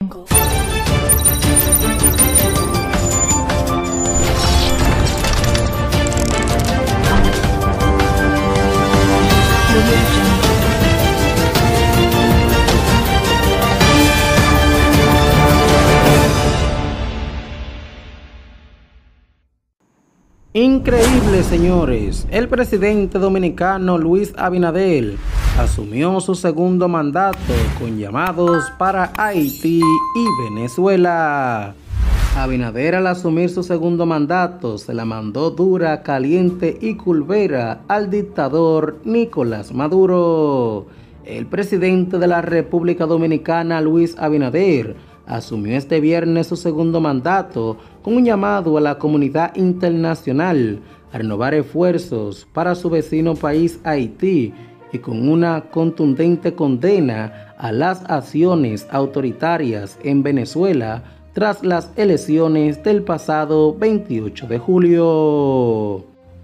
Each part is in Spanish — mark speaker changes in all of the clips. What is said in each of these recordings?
Speaker 1: Increíble, señores. El presidente dominicano Luis Abinader asumió su segundo mandato con llamados para Haití y Venezuela. Abinader, al asumir su segundo mandato, se la mandó dura, caliente y culvera al dictador Nicolás Maduro. El presidente de la República Dominicana, Luis Abinader, asumió este viernes su segundo mandato con un llamado a la comunidad internacional a renovar esfuerzos para su vecino país Haití y con una contundente condena a las acciones autoritarias en Venezuela tras las elecciones del pasado 28 de julio.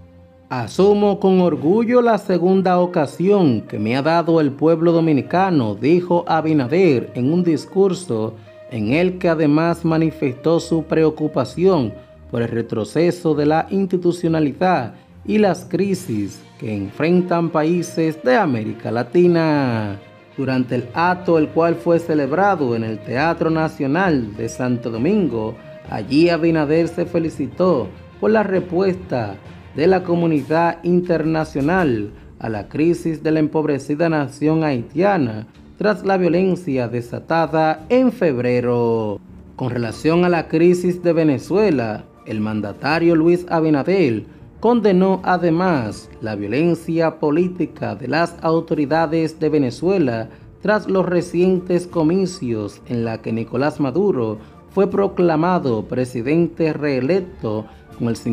Speaker 1: Asumo con orgullo la segunda ocasión que me ha dado el pueblo dominicano, dijo Abinader en un discurso en el que además manifestó su preocupación por el retroceso de la institucionalidad y las crisis que enfrentan países de América Latina. Durante el acto, el cual fue celebrado en el Teatro Nacional de Santo Domingo, allí Abinader se felicitó por la respuesta de la comunidad internacional a la crisis de la empobrecida nación haitiana tras la violencia desatada en febrero. Con relación a la crisis de Venezuela, el mandatario Luis Abinader condenó además la violencia política de las autoridades de Venezuela tras los recientes comicios en la que Nicolás Maduro fue proclamado presidente reelecto con el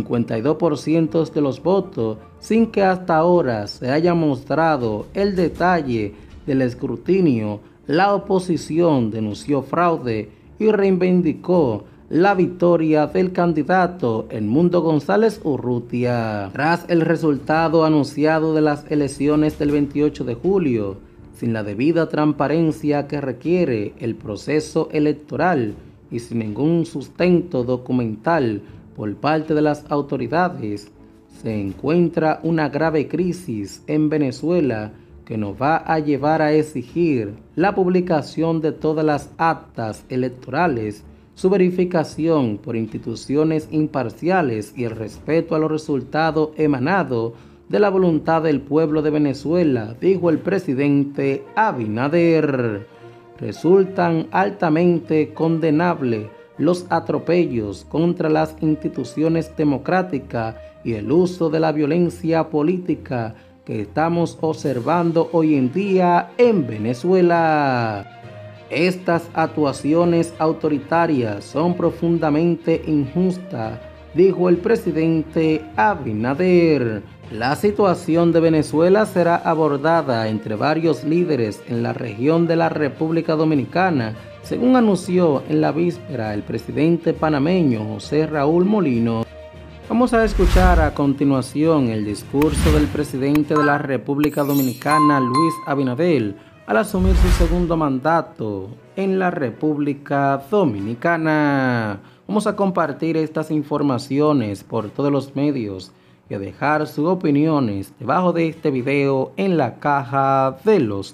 Speaker 1: 52% de los votos, sin que hasta ahora se haya mostrado el detalle del escrutinio. La oposición denunció fraude y reivindicó la victoria del candidato Edmundo González Urrutia. Tras el resultado anunciado de las elecciones del 28 de julio, sin la debida transparencia que requiere el proceso electoral y sin ningún sustento documental por parte de las autoridades, se encuentra una grave crisis en Venezuela que nos va a llevar a exigir la publicación de todas las actas electorales, su verificación por instituciones imparciales y el respeto a los resultados emanados de la voluntad del pueblo de Venezuela, dijo el presidente Abinader. Resultan altamente condenables los atropellos contra las instituciones democráticas y el uso de la violencia política que estamos observando hoy en día en Venezuela. Estas actuaciones autoritarias son profundamente injustas, dijo el presidente Abinader. La situación de Venezuela será abordada entre varios líderes en la región de la República Dominicana, según anunció en la víspera el presidente panameño José Raúl Molino. Vamos a escuchar a continuación el discurso del presidente de la República Dominicana, Luis Abinader, al asumir su segundo mandato en la República Dominicana. Vamos a compartir estas informaciones por todos los medios y a dejar sus opiniones debajo de este video en la caja de los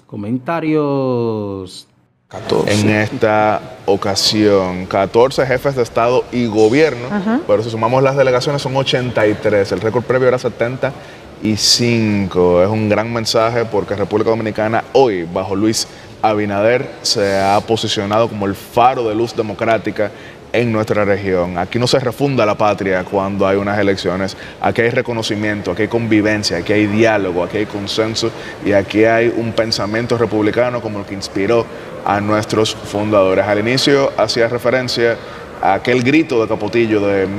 Speaker 1: comentarios.
Speaker 2: 14. En esta ocasión, 14 jefes de Estado y Gobierno, pero si sumamos las delegaciones son 83, el récord previo era 75. Es un gran mensaje porque República Dominicana hoy, bajo Luis Abinader, se ha posicionado como el faro de luz democrática en nuestra región. Aquí no se refunda la patria cuando hay unas elecciones, aquí hay reconocimiento, aquí hay convivencia, aquí hay diálogo, aquí hay consenso y aquí hay un pensamiento republicano como el que inspiró a nuestros fundadores. Al inicio hacía referencia a aquel grito de Capotillo de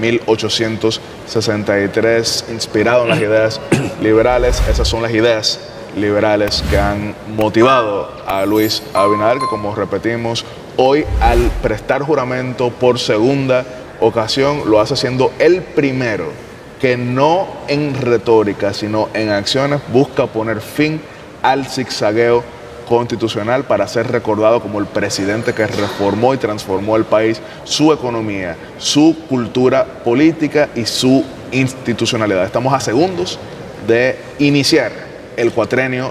Speaker 2: 1863, inspirado en las ideas liberales. Esas son las ideas liberales que han motivado a Luis Abinader, que como repetimos, hoy al prestar juramento por segunda ocasión lo hace siendo el primero que no en retórica, sino en acciones busca poner fin al zigzagueo constitucional para ser recordado como el presidente que reformó y transformó el país, su economía, su cultura política y su institucionalidad. Estamos a segundos de iniciar el cuatrenio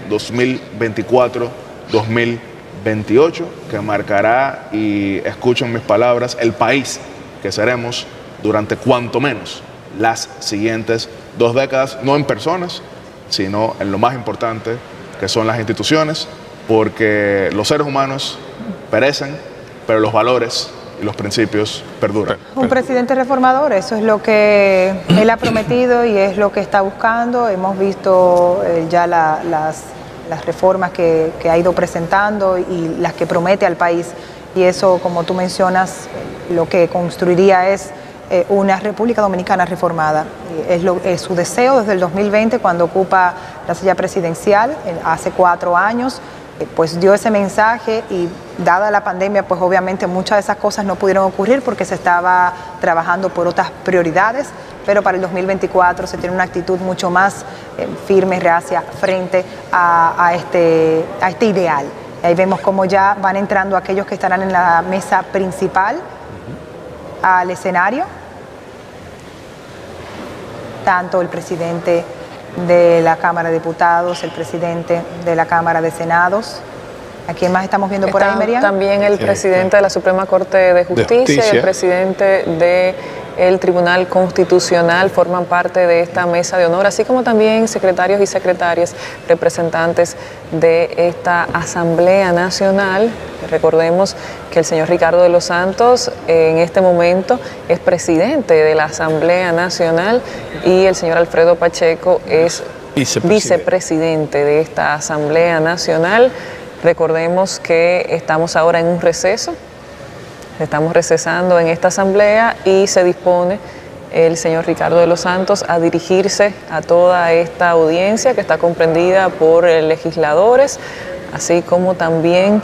Speaker 2: 2024-2028, que marcará, y escuchen mis palabras, el país que seremos durante cuanto menos las siguientes 2 décadas, no en personas, sino en lo más importante, que son las instituciones, porque los seres humanos perecen, pero los valores y los principios perduran.
Speaker 3: Un presidente reformador, eso es lo que él ha prometido y es lo que está buscando. Hemos visto ya las reformas que ha ido presentando y las que promete al país, y eso, como tú mencionas, lo que construiría es una República Dominicana reformada. Es su deseo desde el 2020, cuando ocupa la silla presidencial, hace 4 años, pues dio ese mensaje, y dada la pandemia, pues obviamente muchas de esas cosas no pudieron ocurrir porque se estaba trabajando por otras prioridades, pero para el 2024 se tiene una actitud mucho más firme, reacia, frente a este ideal. Y ahí vemos cómo ya van entrando aquellos que estarán en la mesa principal al escenario, tanto el presidente de la Cámara de Diputados, el presidente de la Cámara de Senados. ¿A quién más estamos viendo por ahí, Merian?
Speaker 4: También el presidente de la Suprema Corte de Justicia y el presidente del Tribunal Constitucional forman parte de esta mesa de honor, así como también secretarios y secretarias, representantes de esta Asamblea Nacional. Recordemos que el señor Ricardo de los Santos en este momento es presidente de la Asamblea Nacional y el señor Alfredo Pacheco es vicepresidente de esta Asamblea Nacional. Recordemos que estamos ahora en un receso, estamos recesando en esta asamblea y se dispone el señor Ricardo de los Santos a dirigirse a toda esta audiencia que está comprendida por legisladores, así como también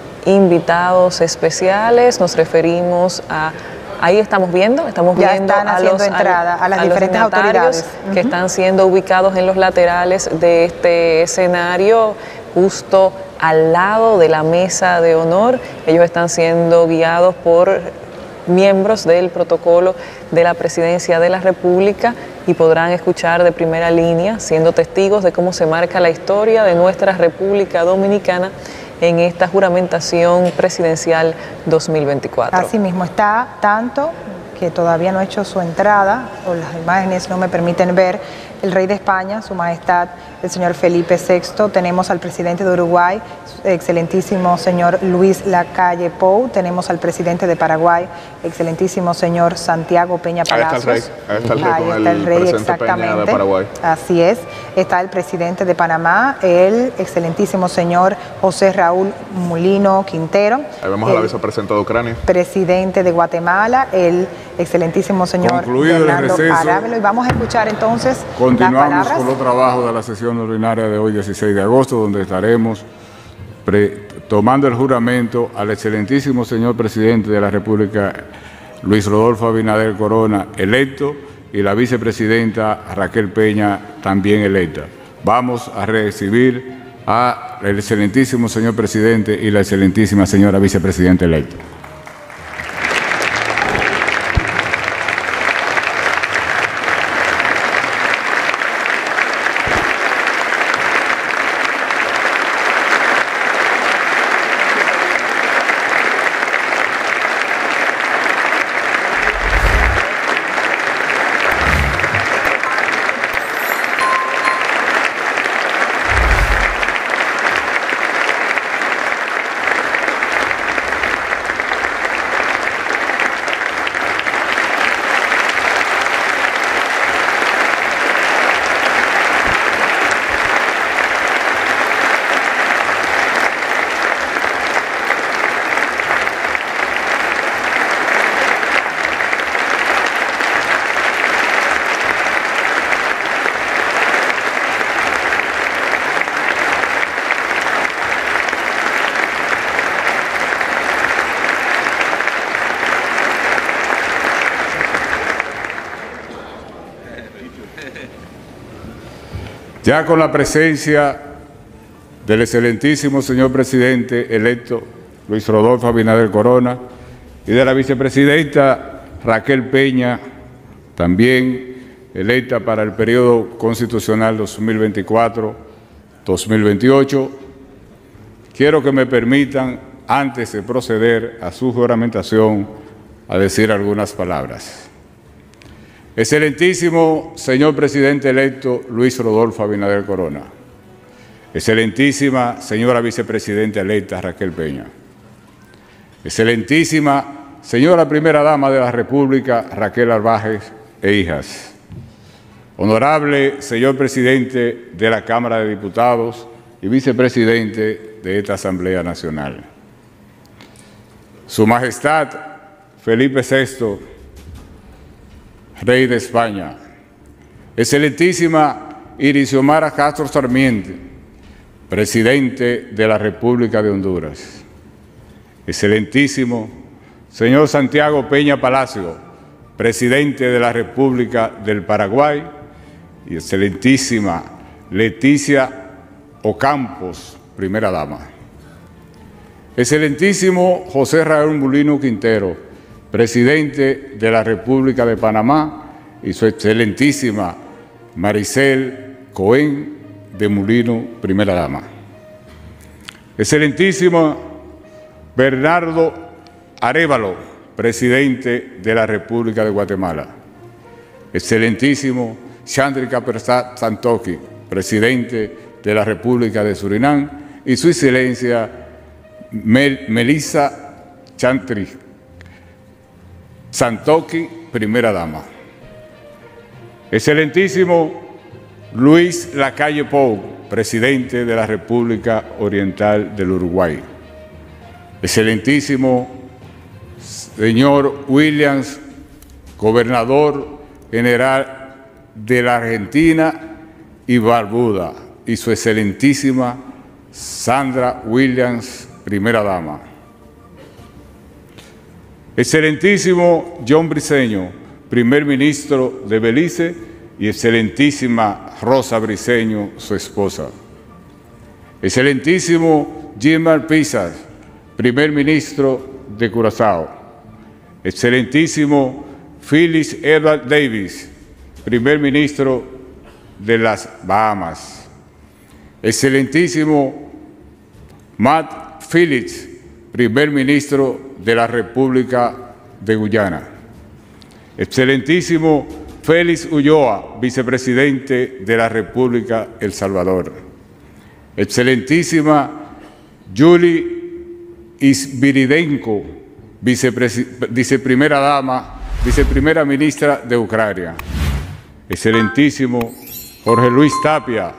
Speaker 4: invitados especiales. Nos referimos a... Ahí estamos viendo
Speaker 3: están haciendo entrada a las diferentes autoridades
Speaker 4: que están siendo ubicados en los laterales de este escenario, justo al lado de la mesa de honor. Ellos están siendo guiados por miembros del protocolo de la Presidencia de la República y podrán escuchar de primera línea, siendo testigos de cómo se marca la historia de nuestra República Dominicana en esta juramentación presidencial 2024.
Speaker 3: Así mismo está, tanto que todavía no ha hecho su entrada, o las imágenes no me permiten ver, el rey de España, su majestad, el señor Felipe VI, tenemos al presidente de Uruguay, excelentísimo señor Luis Lacalle Pou, tenemos al presidente de Paraguay, excelentísimo señor Santiago Peña Palacios.
Speaker 2: Ahí está el rey,
Speaker 3: exactamente.
Speaker 2: Peña de Paraguay.
Speaker 3: Así es, está el presidente de Panamá, el excelentísimo señor José Raúl Mulino Quintero.
Speaker 2: Ahí vemos a la vicepresidenta de Ucrania.
Speaker 3: Presidente de Guatemala, el excelentísimo señor Fernando Arábelo. Y vamos a escuchar entonces
Speaker 5: continuamos con los trabajos de la sesión ordinaria de hoy, 16 de agosto, donde estaremos tomando el juramento al excelentísimo señor presidente de la República, Luis Rodolfo Abinader Corona, electo, y la vicepresidenta Raquel Peña, también electa. Vamos a recibir al excelentísimo señor presidente y la excelentísima señora vicepresidenta electa. Ya con la presencia del excelentísimo señor presidente electo Luis Rodolfo Abinader Corona y de la vicepresidenta Raquel Peña, también electa para el periodo constitucional 2024-2028, quiero que me permitan, antes de proceder a su juramentación, a decir algunas palabras. Excelentísimo señor presidente electo Luis Rodolfo Abinader Corona, excelentísima señora vicepresidenta electa Raquel Peña, excelentísima señora primera dama de la República Raquel Arbajes e hijas, honorable señor presidente de la Cámara de Diputados y vicepresidente de esta Asamblea Nacional, Su Majestad Felipe VI, Rey de España, excelentísima Irixiomara Castro Sarmiento, Presidente de la República de Honduras, excelentísimo señor Santiago Peña Palacio, Presidente de la República del Paraguay, y excelentísima Leticia Ocampos, Primera Dama. Excelentísimo José Raúl Mulino Quintero, Presidente de la República de Panamá, y su excelentísima Maricel Cohen de Mulino, Primera Dama. Excelentísimo Bernardo Arévalo, Presidente de la República de Guatemala. Excelentísimo Chandrika Persat Santokhi, Presidente de la República de Surinam, y su excelencia Melissa Chandrika Santokhi, Primera Dama. Excelentísimo Luis Lacalle Pou, Presidente de la República Oriental del Uruguay. Excelentísimo señor Williams, Gobernador General de la Argentina y Barbuda, y su excelentísima Sandra Williams, Primera Dama. Excelentísimo John Briceño, Primer Ministro de Belice, y excelentísima Rosa Briceño, su esposa. Excelentísimo Gilmar Pisas, Primer Ministro de Curazao. Excelentísimo Phyllis Edward Davis, Primer Ministro de las Bahamas. Excelentísimo Matt Phillips, Primer Ministro de la República de Guyana. Excelentísimo Félix Ulloa, Vicepresidente de la República El Salvador. Excelentísima Julie Isviridenko, Viceprimera Dama, Viceprimera Ministra de Ucrania. Excelentísimo Jorge Luis Tapia,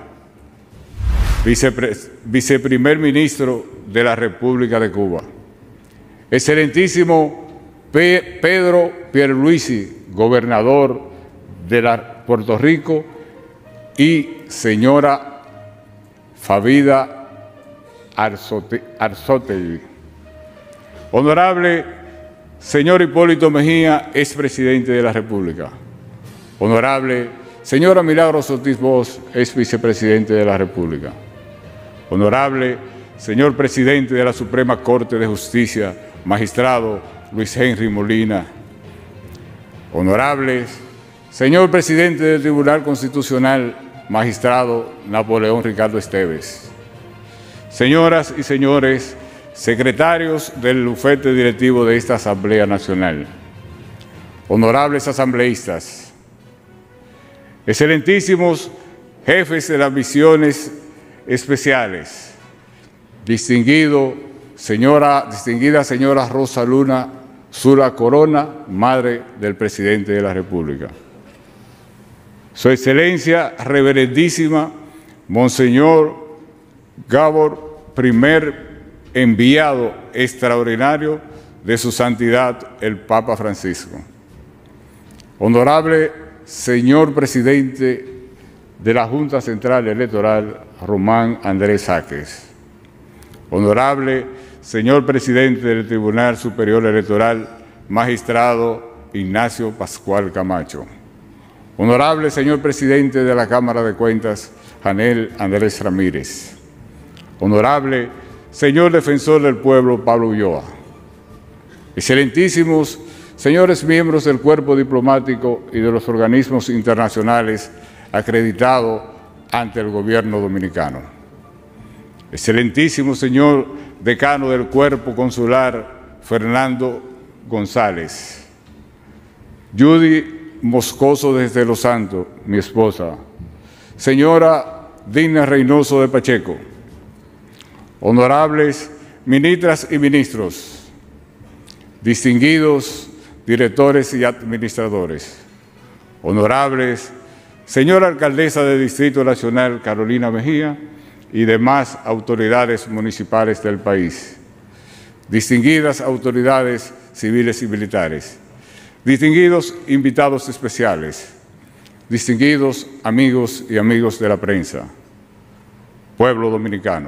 Speaker 5: Viceprimer Ministro de la República de Cuba. Excelentísimo Pedro Pierluisi, Gobernador de Puerto Rico, y señora Favida Arzotegui. Honorable señor Hipólito Mejía, expresidente de la República. Honorable señora Milagros Ortiz Bosch, ex vicepresidente de la República. Honorable señor presidente de la Suprema Corte de Justicia, magistrado Luis Henry Molina. Honorables señor presidente del Tribunal Constitucional, magistrado Napoleón Ricardo Esteves. Señoras y señores secretarios del bufete directivo de esta Asamblea Nacional. Honorables asambleístas. Excelentísimos jefes de las misiones especiales, distinguida señora Rosa Luna Sula Corona, madre del presidente de la República. Su Excelencia Reverendísima Monseñor Gabor, primer enviado extraordinario de su santidad el Papa Francisco. Honorable señor presidente de la Junta Central Electoral, Román Andrés Sáquez. Honorable señor presidente del Tribunal Superior Electoral, magistrado Ignacio Pascual Camacho. Honorable señor presidente de la Cámara de Cuentas, Janel Andrés Ramírez. honorable señor defensor del pueblo Pablo Ulloa, excelentísimos señores miembros del cuerpo diplomático y de los organismos internacionales acreditados ante el gobierno dominicano, excelentísimo señor decano del cuerpo consular Fernando González, Judy Moscoso desde Los Santos, mi esposa, señora Digna Reynoso de Pacheco, honorables ministras y ministros, distinguidos directores y administradores, honorables señora alcaldesa del Distrito Nacional Carolina Mejía y demás autoridades municipales del país, distinguidas autoridades civiles y militares, distinguidos invitados especiales, distinguidos amigos y amigos de la prensa, pueblo dominicano.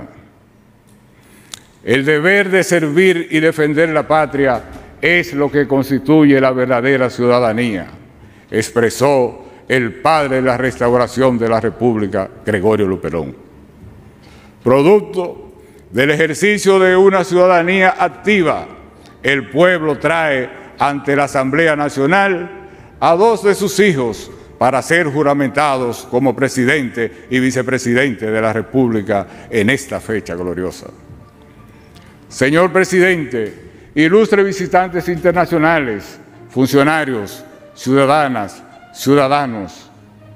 Speaker 5: El deber de servir y defender la patria es lo que constituye la verdadera ciudadanía, expresó el padre de la restauración de la República, Gregorio Luperón. Producto del ejercicio de una ciudadanía activa, el pueblo trae ante la Asamblea Nacional a 2 de sus hijos para ser juramentados como presidente y vicepresidente de la República en esta fecha gloriosa. Señor presidente, ilustres visitantes internacionales, funcionarios, ciudadanas, ciudadanos,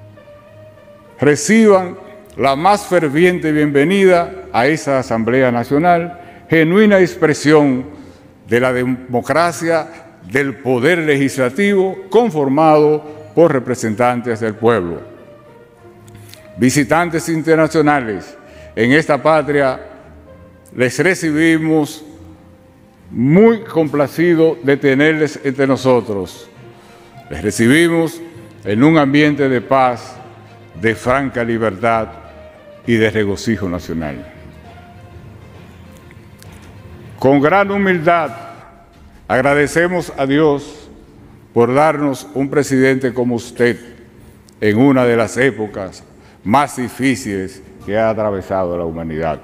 Speaker 5: reciban la más ferviente bienvenida a esa Asamblea Nacional, genuina expresión de la democracia del poder legislativo conformado por representantes del pueblo. Visitantes internacionales, en esta patria les recibimos muy complacidos de tenerles entre nosotros. Les recibimos en un ambiente de paz, de franca libertad y de regocijo nacional. Con gran humildad agradecemos a Dios por darnos un presidente como usted en una de las épocas más difíciles que ha atravesado la humanidad.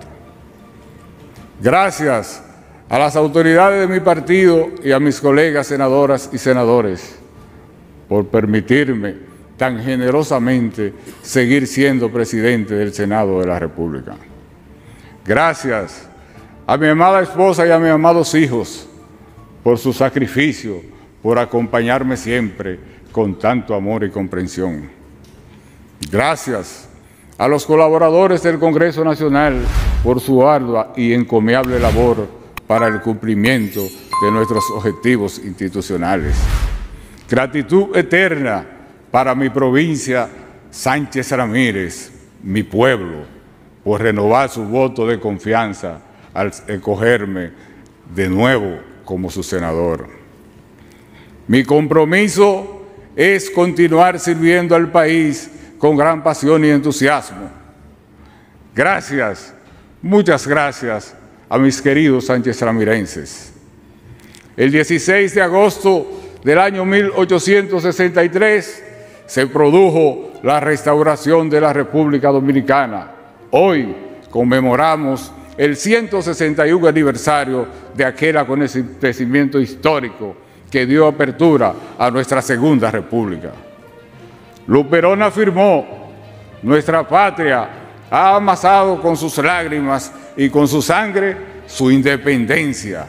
Speaker 5: Gracias a las autoridades de mi partido y a mis colegas senadoras y senadores por permitirme tan generosamente seguir siendo presidente del Senado de la República. Gracias a mi amada esposa y a mis amados hijos por su sacrificio, por acompañarme siempre con tanto amor y comprensión. Gracias a los colaboradores del Congreso Nacional por su ardua y encomiable labor para el cumplimiento de nuestros objetivos institucionales. Gratitud eterna para mi provincia Sánchez Ramírez, mi pueblo, por renovar su voto de confianza al escogerme de nuevo como su senador. Mi compromiso es continuar sirviendo al país con gran pasión y entusiasmo. Gracias, muchas gracias a mis queridos sánchez ramirenses. El 16 de agosto del año 1863 se produjo la restauración de la República Dominicana. Hoy conmemoramos el 161 aniversario de aquel acontecimiento histórico que dio apertura a nuestra Segunda República. Luperón afirmó: nuestra patria ha amasado con sus lágrimas y con su sangre su independencia,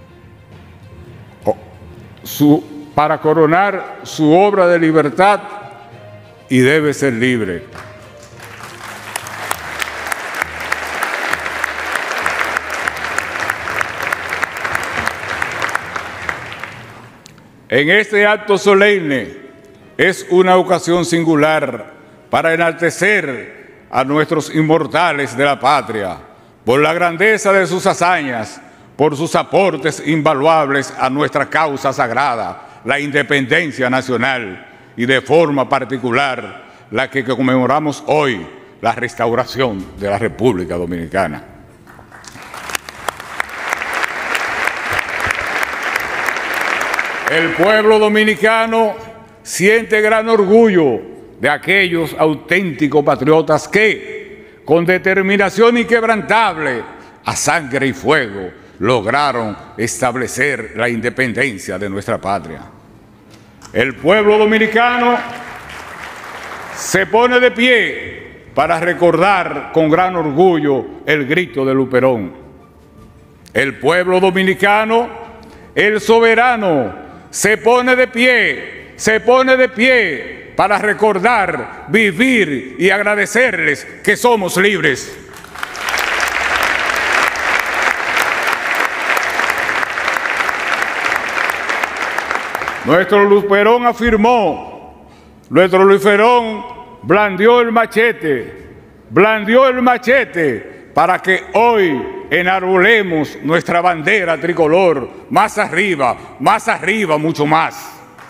Speaker 5: para coronar su obra de libertad, y debe ser libre. En este acto solemne es una ocasión singular para enaltecer a nuestros inmortales de la patria por la grandeza de sus hazañas, por sus aportes invaluables a nuestra causa sagrada, la independencia nacional, y de forma particular la que conmemoramos hoy, la restauración de la República Dominicana. El pueblo dominicano siente gran orgullo de aquellos auténticos patriotas que, con determinación inquebrantable, a sangre y fuego, lograron establecer la independencia de nuestra patria. El pueblo dominicano se pone de pie para recordar con gran orgullo el grito de Luperón. El pueblo dominicano, el soberano, se pone de pie para recordar, vivir y agradecerles que somos libres. Nuestro Luperón afirmó, nuestro Luperón blandió el machete para que hoy enarbolemos nuestra bandera tricolor más arriba, mucho más.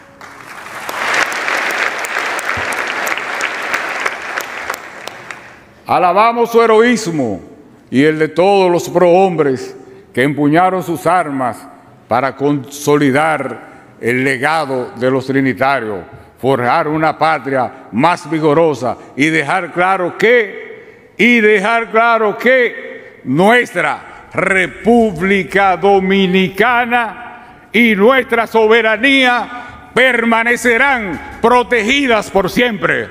Speaker 5: Alabamos su heroísmo y el de todos los prohombres que empuñaron sus armas para consolidar el legado de los trinitarios, forjar una patria más vigorosa y dejar claro que nuestra República Dominicana y nuestra soberanía permanecerán protegidas por siempre.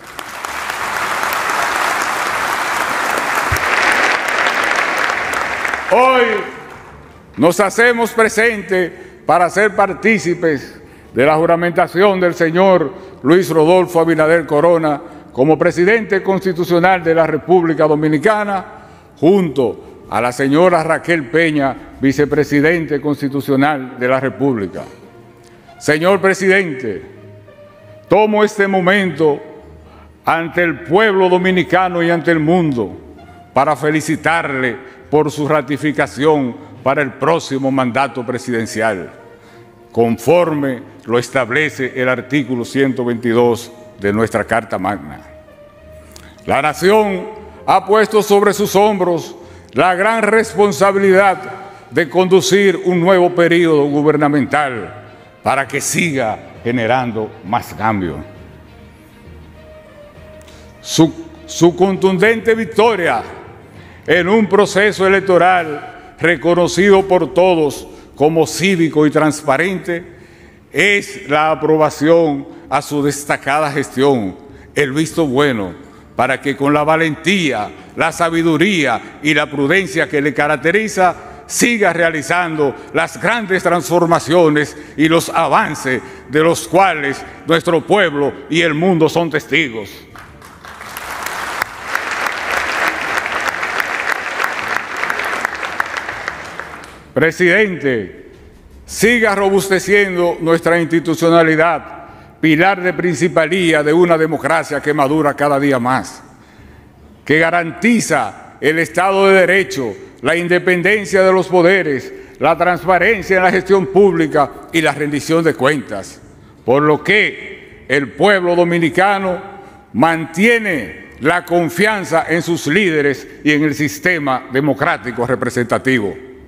Speaker 5: Hoy nos hacemos presentes para ser partícipes de la juramentación del señor Luis Rodolfo Abinader Corona como presidente constitucional de la República Dominicana, junto a la señora Raquel Peña, vicepresidente constitucional de la República. Señor presidente, tomo este momento ante el pueblo dominicano y ante el mundo para felicitarle por su ratificación para el próximo mandato presidencial, conforme lo establece el artículo 122 de nuestra Carta Magna. La nación ha puesto sobre sus hombros la gran responsabilidad de conducir un nuevo periodo gubernamental para que siga generando más cambio. Su contundente victoria en un proceso electoral reconocido por todos como cívico y transparente es la aprobación a su destacada gestión, el visto bueno para que con la valentía, la sabiduría y la prudencia que le caracteriza siga realizando las grandes transformaciones y los avances de los cuales nuestro pueblo y el mundo son testigos. Presidente, siga robusteciendo nuestra institucionalidad, pilar de principalía de una democracia que madura cada día más, que garantiza el Estado de Derecho, la independencia de los poderes, la transparencia en la gestión pública y la rendición de cuentas, por lo que el pueblo dominicano mantiene la confianza en sus líderes y en el sistema democrático representativo.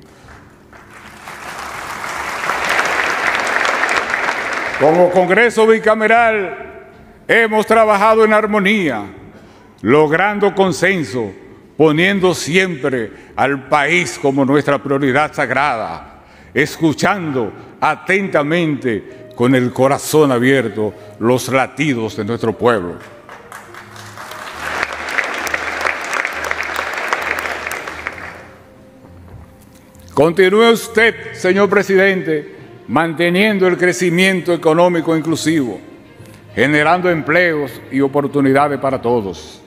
Speaker 5: Como Congreso bicameral hemos trabajado en armonía, logrando consenso, poniendo siempre al país como nuestra prioridad sagrada, escuchando atentamente con el corazón abierto los latidos de nuestro pueblo. Continúe usted, señor presidente, manteniendo el crecimiento económico inclusivo, generando empleos y oportunidades para todos.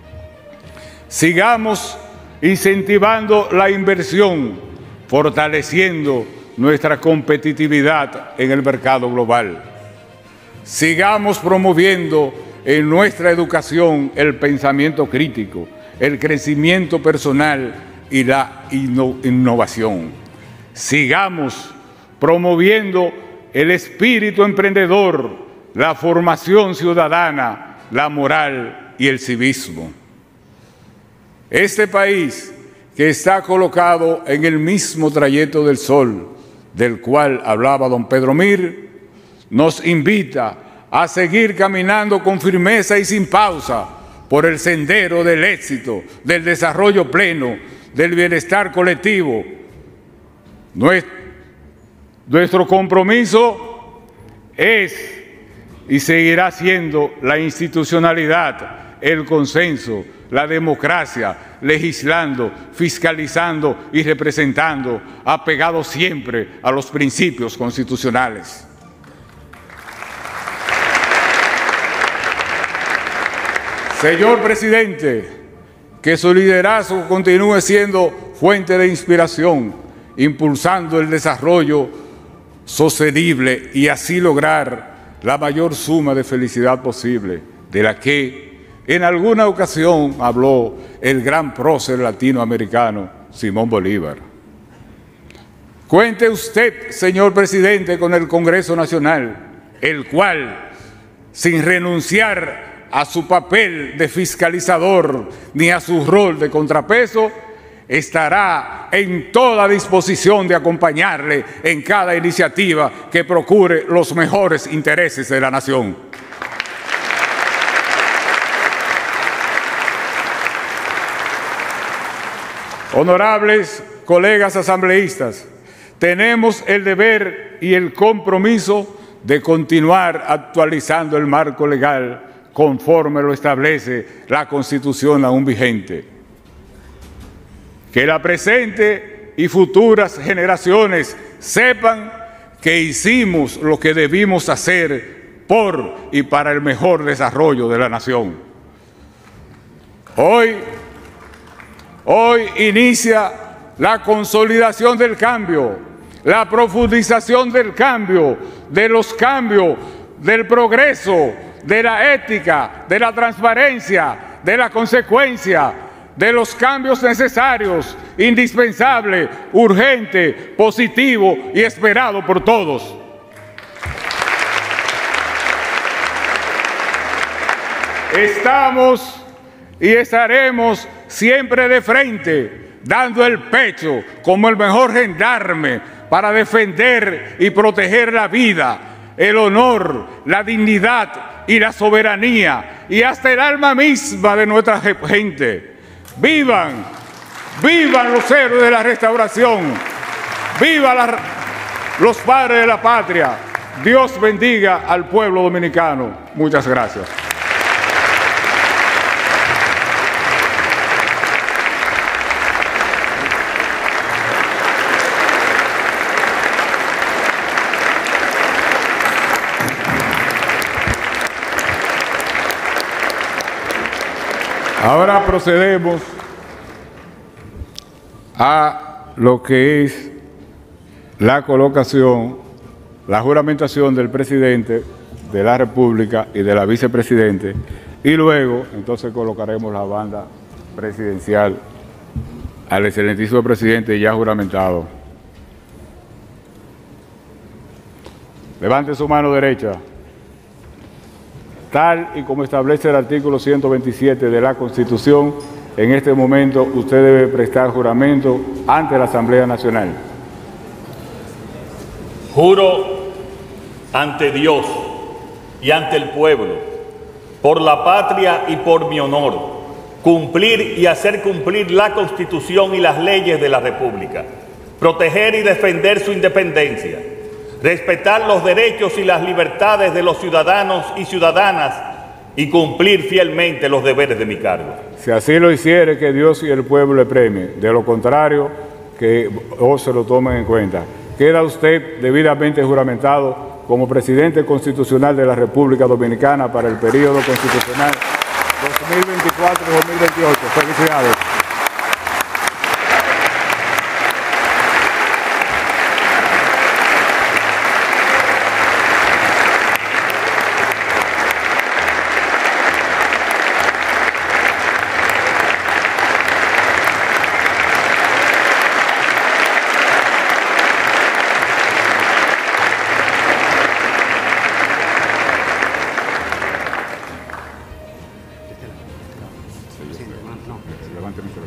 Speaker 5: Sigamos incentivando la inversión, fortaleciendo nuestra competitividad en el mercado global. Sigamos promoviendo en nuestra educación el pensamiento crítico, el crecimiento personal y la innovación. Sigamos promoviendo el espíritu emprendedor, la formación ciudadana, la moral y el civismo. Este país, que está colocado en el mismo trayecto del sol, del cual hablaba don Pedro Mir, nos invita a seguir caminando con firmeza y sin pausa por el sendero del éxito, del desarrollo pleno, del bienestar colectivo. Nuestro compromiso es y seguirá siendo la institucionalidad, el consenso, la democracia, legislando, fiscalizando y representando, apegado siempre a los principios constitucionales. Señor presidente, que su liderazgo continúe siendo fuente de inspiración, impulsando el desarrollo sostenible y así lograr la mayor suma de felicidad posible, de la que en alguna ocasión habló el gran prócer latinoamericano Simón Bolívar. Cuente usted, señor presidente, con el Congreso Nacional, el cual, sin renunciar a su papel de fiscalizador ni a su rol de contrapeso, estará en toda disposición de acompañarle en cada iniciativa que procure los mejores intereses de la nación. Honorables colegas asambleístas, tenemos el deber y el compromiso de continuar actualizando el marco legal conforme lo establece la Constitución aún vigente. Que la presente y futuras generaciones sepan que hicimos lo que debimos hacer por y para el mejor desarrollo de la nación. Hoy inicia la consolidación del cambio, la profundización del cambio, de los cambios, del progreso, de la ética, de la transparencia, de la consecuencia, de los cambios necesarios, indispensable, urgente, positivo y esperado por todos. Estamos y estaremos siempre de frente, dando el pecho como el mejor gendarme para defender y proteger la vida, el honor, la dignidad y la soberanía y hasta el alma misma de nuestra gente. ¡Vivan! ¡Vivan los héroes de la Restauración! ¡Vivan los padres de la patria! Dios bendiga al pueblo dominicano. Muchas gracias. Ahora procedemos a lo que es la colocación, la juramentación del presidente de la República y de la vicepresidente, y luego entonces colocaremos la banda presidencial al excelentísimo presidente ya juramentado. Levante su mano derecha. Tal y como establece el artículo 127 de la Constitución, en este momento usted debe prestar juramento ante la Asamblea Nacional.
Speaker 6: Juro ante Dios y ante el pueblo, por la patria y por mi honor, cumplir y hacer cumplir la Constitución y las leyes de la República, proteger y defender su independencia, respetar los derechos y las libertades de los ciudadanos y ciudadanas y cumplir fielmente los deberes de mi cargo.
Speaker 5: Si así lo hiciere, que Dios y el pueblo le premien. De lo contrario, que se lo tomen en cuenta. Queda usted debidamente juramentado como presidente constitucional de la República Dominicana para el periodo constitucional 2024-2028. Felicidades. Levante mi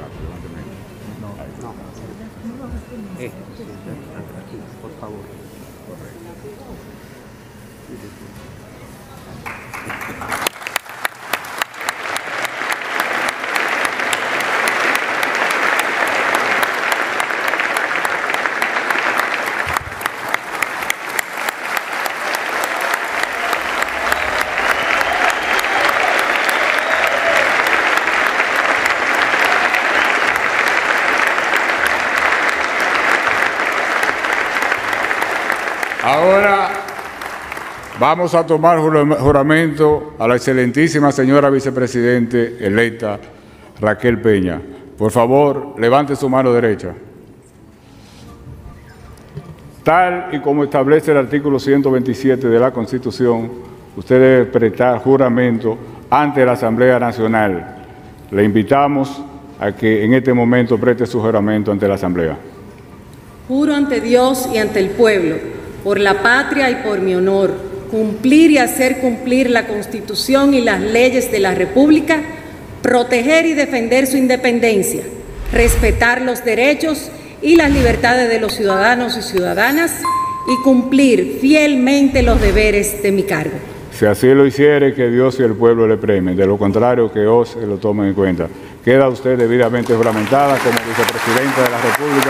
Speaker 5: ahora vamos a tomar juramento a la excelentísima señora vicepresidente electa Raquel Peña. Por favor, levante su mano derecha. Tal y como establece el artículo 127 de la Constitución, usted debe prestar juramento ante la Asamblea Nacional. Le invitamos a que en este momento preste su juramento ante la Asamblea.
Speaker 7: Juro ante Dios y ante el pueblo, por la patria y por mi honor, cumplir y hacer cumplir la Constitución y las leyes de la República, proteger y defender su independencia, respetar los derechos y las libertades de los ciudadanos y ciudadanas y cumplir fielmente los deberes de mi cargo.
Speaker 5: Si así lo hiciere, que Dios y el pueblo le premien. De lo contrario, que os se lo tomen en cuenta. Queda usted debidamente juramentada como vicepresidenta de la República.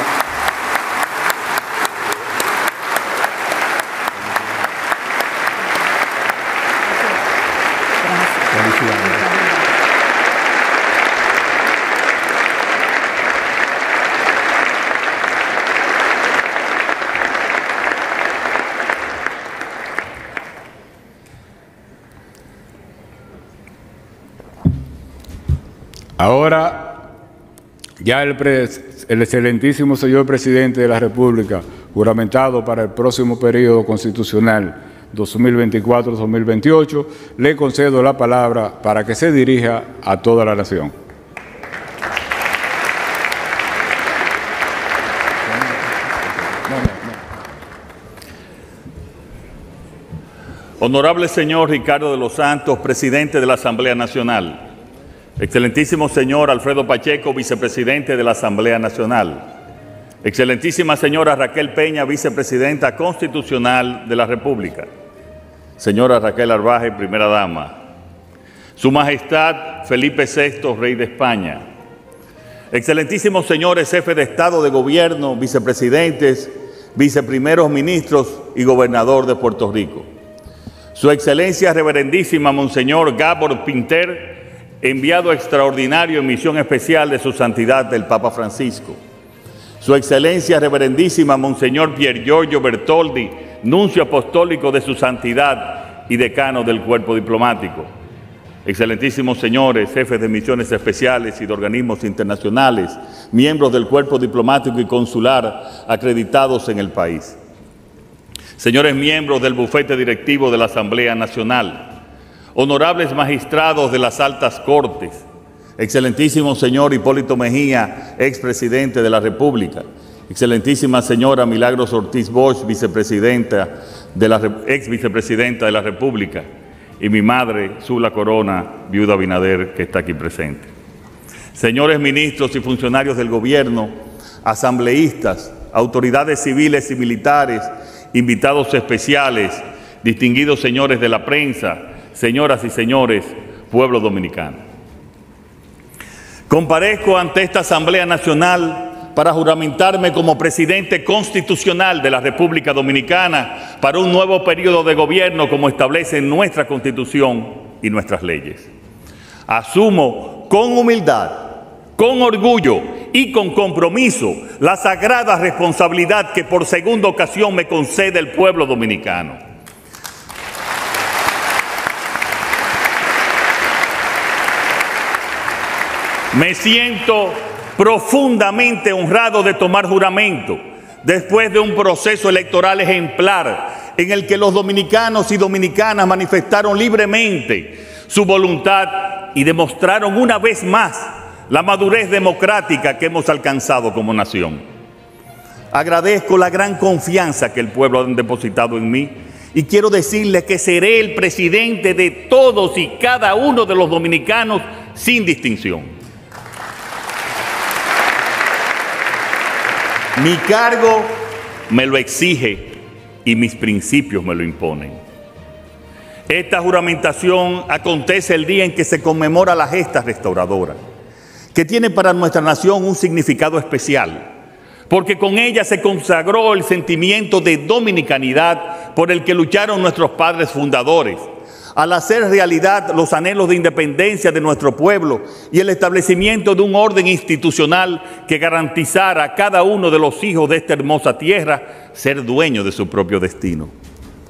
Speaker 5: Ahora, ya el excelentísimo señor presidente de la República, juramentado para el próximo periodo constitucional 2024-2028, le concedo la palabra para que se dirija a toda la nación.
Speaker 6: Honorable señor Ricardo de los Santos, presidente de la Asamblea Nacional. Excelentísimo señor Alfredo Pacheco, vicepresidente de la Asamblea Nacional. Excelentísima señora Raquel Peña, vicepresidenta constitucional de la República. Señora Raquel Arbaje, primera dama. Su Majestad Felipe VI, rey de España. Excelentísimos señores jefes de Estado, de Gobierno, vicepresidentes, viceprimeros ministros y gobernador de Puerto Rico. Su Excelencia Reverendísima Monseñor Gábor Pinter, enviado extraordinario en misión especial de su santidad del Papa Francisco. Su Excelencia Reverendísima Monseñor Pier Giorgio Bertoldi, nuncio apostólico de su santidad y decano del cuerpo diplomático. Excelentísimos señores, jefes de misiones especiales y de organismos internacionales, miembros del cuerpo diplomático y consular acreditados en el país. Señores miembros del bufete directivo de la Asamblea Nacional, honorables magistrados de las altas cortes, excelentísimo señor Hipólito Mejía, expresidente de la República, excelentísima señora Milagros Ortiz Bosch, ex vicepresidenta de la República, y mi madre, Zula Corona, viuda Abinader, que está aquí presente. Señores ministros y funcionarios del gobierno, asambleístas, autoridades civiles y militares, invitados especiales, distinguidos señores de la prensa, señoras y señores, pueblo dominicano. Comparezco ante esta Asamblea Nacional para juramentarme como presidente constitucional de la República Dominicana para un nuevo periodo de gobierno como establece nuestra Constitución y nuestras leyes. Asumo con humildad, con orgullo y con compromiso la sagrada responsabilidad que por segunda ocasión me concede el pueblo dominicano. Me siento profundamente honrado de tomar juramento después de un proceso electoral ejemplar en el que los dominicanos y dominicanas manifestaron libremente su voluntad y demostraron una vez más la madurez democrática que hemos alcanzado como nación. Agradezco la gran confianza que el pueblo ha depositado en mí y quiero decirles que seré el presidente de todos y cada uno de los dominicanos sin distinción. Mi cargo me lo exige y mis principios me lo imponen. Esta juramentación acontece el día en que se conmemora la gesta restauradora, que tiene para nuestra nación un significado especial, porque con ella se consagró el sentimiento de dominicanidad por el que lucharon nuestros padres fundadores, al hacer realidad los anhelos de independencia de nuestro pueblo y el establecimiento de un orden institucional que garantizara a cada uno de los hijos de esta hermosa tierra ser dueño de su propio destino.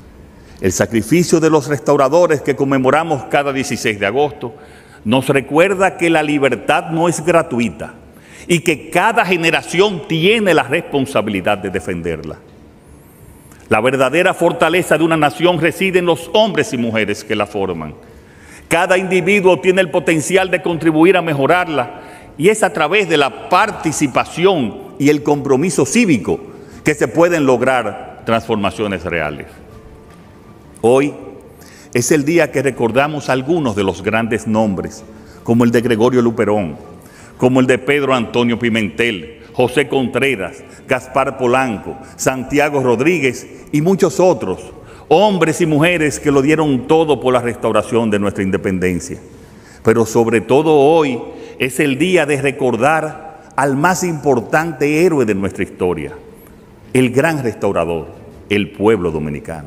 Speaker 6: El sacrificio de los restauradores que conmemoramos cada 16 de agosto nos recuerda que la libertad no es gratuita y que cada generación tiene la responsabilidad de defenderla. La verdadera fortaleza de una nación reside en los hombres y mujeres que la forman. Cada individuo tiene el potencial de contribuir a mejorarla y es a través de la participación y el compromiso cívico que se pueden lograr transformaciones reales. Hoy es el día que recordamos algunos de los grandes nombres, como el de Gregorio Luperón, como el de Pedro Antonio Pimentel, José Contreras, Gaspar Polanco, Santiago Rodríguez y muchos otros, hombres y mujeres que lo dieron todo por la restauración de nuestra independencia. Pero sobre todo hoy es el día de recordar al más importante héroe de nuestra historia, el gran restaurador, el pueblo dominicano.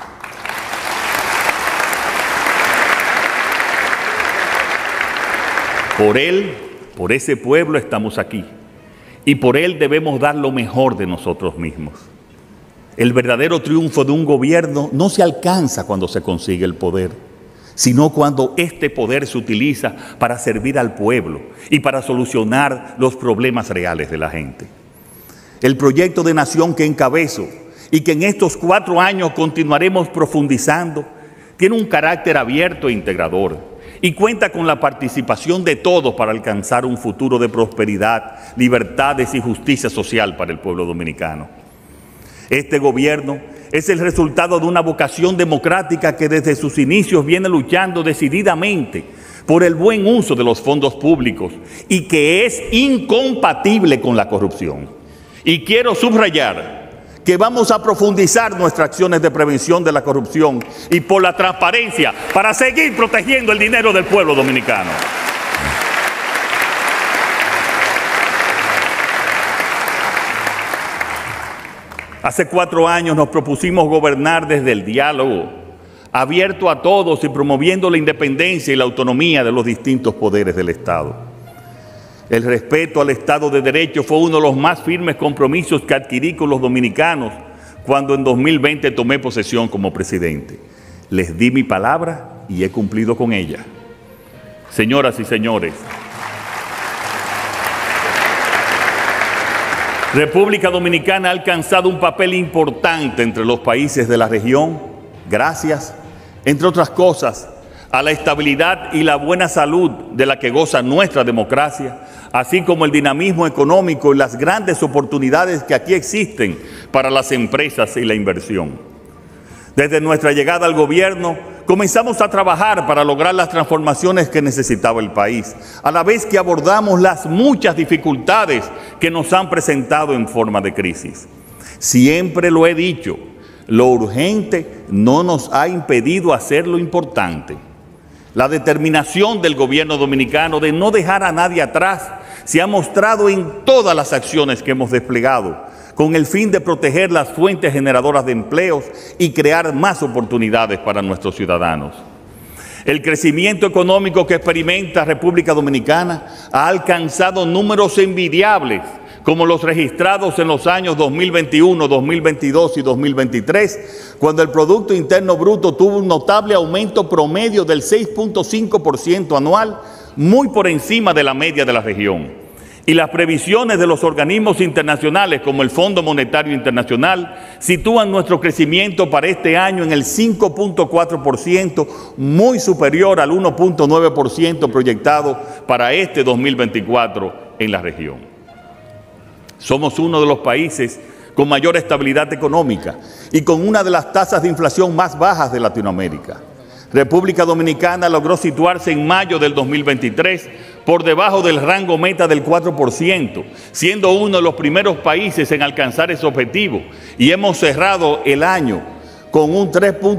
Speaker 6: Por él, por ese pueblo estamos aquí y por él debemos dar lo mejor de nosotros mismos. El verdadero triunfo de un gobierno no se alcanza cuando se consigue el poder, sino cuando este poder se utiliza para servir al pueblo y para solucionar los problemas reales de la gente. El proyecto de nación que encabezo y que en estos 4 años continuaremos profundizando tiene un carácter abierto e integrador y cuenta con la participación de todos para alcanzar un futuro de prosperidad, libertades y justicia social para el pueblo dominicano. Este gobierno es el resultado de una vocación democrática que desde sus inicios viene luchando decididamente por el buen uso de los fondos públicos y que es incompatible con la corrupción. Y quiero subrayar que vamos a profundizar nuestras acciones de prevención de la corrupción y por la transparencia para seguir protegiendo el dinero del pueblo dominicano. Hace 4 años nos propusimos gobernar desde el diálogo, abierto a todos y promoviendo la independencia y la autonomía de los distintos poderes del Estado. El respeto al Estado de Derecho fue uno de los más firmes compromisos que adquirí con los dominicanos cuando en 2020 tomé posesión como presidente. Les di mi palabra y he cumplido con ella. Señoras y señores, República Dominicana ha alcanzado un papel importante entre los países de la región, gracias, entre otras cosas, a la estabilidad y la buena salud de la que goza nuestra democracia, así como el dinamismo económico y las grandes oportunidades que aquí existen para las empresas y la inversión. Desde nuestra llegada al gobierno, comenzamos a trabajar para lograr las transformaciones que necesitaba el país, a la vez que abordamos las muchas dificultades que nos han presentado en forma de crisis. Siempre lo he dicho, lo urgente no nos ha impedido hacer lo importante. La determinación del gobierno dominicano de no dejar a nadie atrás se ha mostrado en todas las acciones que hemos desplegado, con el fin de proteger las fuentes generadoras de empleos y crear más oportunidades para nuestros ciudadanos. El crecimiento económico que experimenta República Dominicana ha alcanzado números envidiables, como los registrados en los años 2021, 2022 y 2023, cuando el Producto Interno Bruto tuvo un notable aumento promedio del 6.5% anual, muy por encima de la media de la región. Y las previsiones de los organismos internacionales, como el Fondo Monetario Internacional, sitúan nuestro crecimiento para este año en el 5.4%, muy superior al 1.9% proyectado para este 2024 en la región. Somos uno de los países con mayor estabilidad económica y con una de las tasas de inflación más bajas de Latinoamérica. República Dominicana logró situarse en mayo del 2023 por debajo del rango meta del 4%, siendo uno de los primeros países en alcanzar ese objetivo, y hemos cerrado el año con un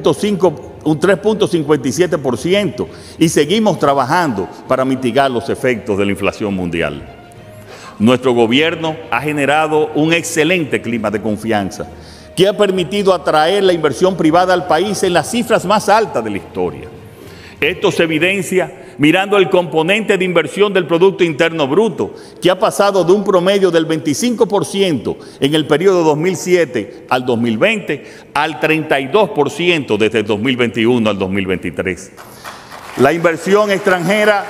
Speaker 6: 3.57% y seguimos trabajando para mitigar los efectos de la inflación mundial. Nuestro gobierno ha generado un excelente clima de confianza que ha permitido atraer la inversión privada al país en las cifras más altas de la historia. Esto se evidencia mirando el componente de inversión del Producto Interno Bruto, que ha pasado de un promedio del 25% en el periodo 2007 al 2020 al 32% desde el 2021 al 2023. La inversión extranjera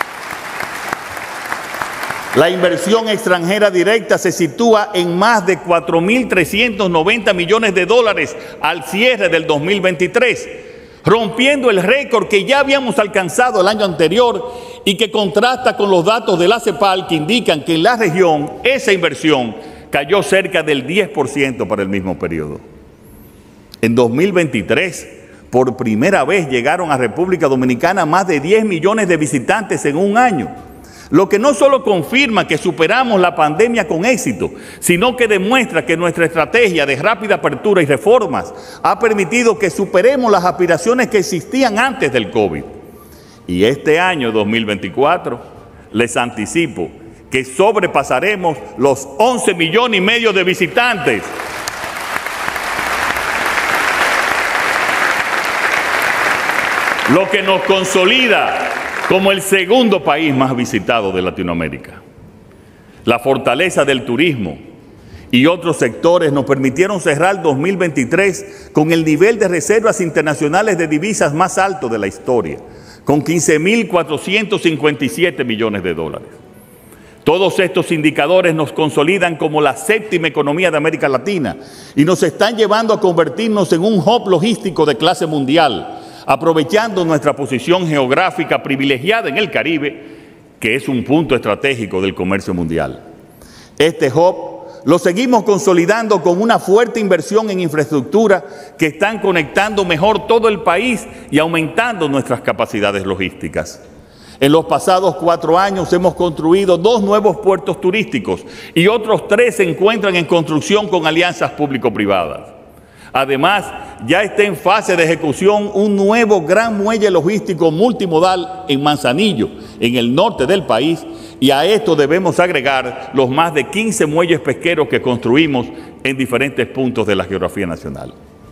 Speaker 6: directa se sitúa en más de 4.390 millones de dólares al cierre del 2023, rompiendo el récord que ya habíamos alcanzado el año anterior y que contrasta con los datos de la CEPAL que indican que en la región esa inversión cayó cerca del 10% para el mismo periodo. En 2023, por primera vez llegaron a República Dominicana más de 10 millones de visitantes en un año, lo que no solo confirma que superamos la pandemia con éxito, sino que demuestra que nuestra estrategia de rápida apertura y reformas ha permitido que superemos las aspiraciones que existían antes del COVID. Y este año 2024, les anticipo que sobrepasaremos los 11 millones y medio de visitantes. Lo que nos consolida como el segundo país más visitado de Latinoamérica. La fortaleza del turismo y otros sectores nos permitieron cerrar 2023 con el nivel de reservas internacionales de divisas más alto de la historia, con 15.457 millones de dólares. Todos estos indicadores nos consolidan como la séptima economía de América Latina y nos están llevando a convertirnos en un hub logístico de clase mundial, aprovechando nuestra posición geográfica privilegiada en el Caribe, que es un punto estratégico del comercio mundial. Este hub lo seguimos consolidando con una fuerte inversión en infraestructura que están conectando mejor todo el país y aumentando nuestras capacidades logísticas. En los pasados 4 años hemos construido 2 nuevos puertos turísticos y otros 3 se encuentran en construcción con alianzas público-privadas. Además, ya está en fase de ejecución un nuevo gran muelle logístico multimodal en Manzanillo, en el norte del país, y a esto debemos agregar los más de 15 muelles pesqueros que construimos en diferentes puntos de la geografía nacional.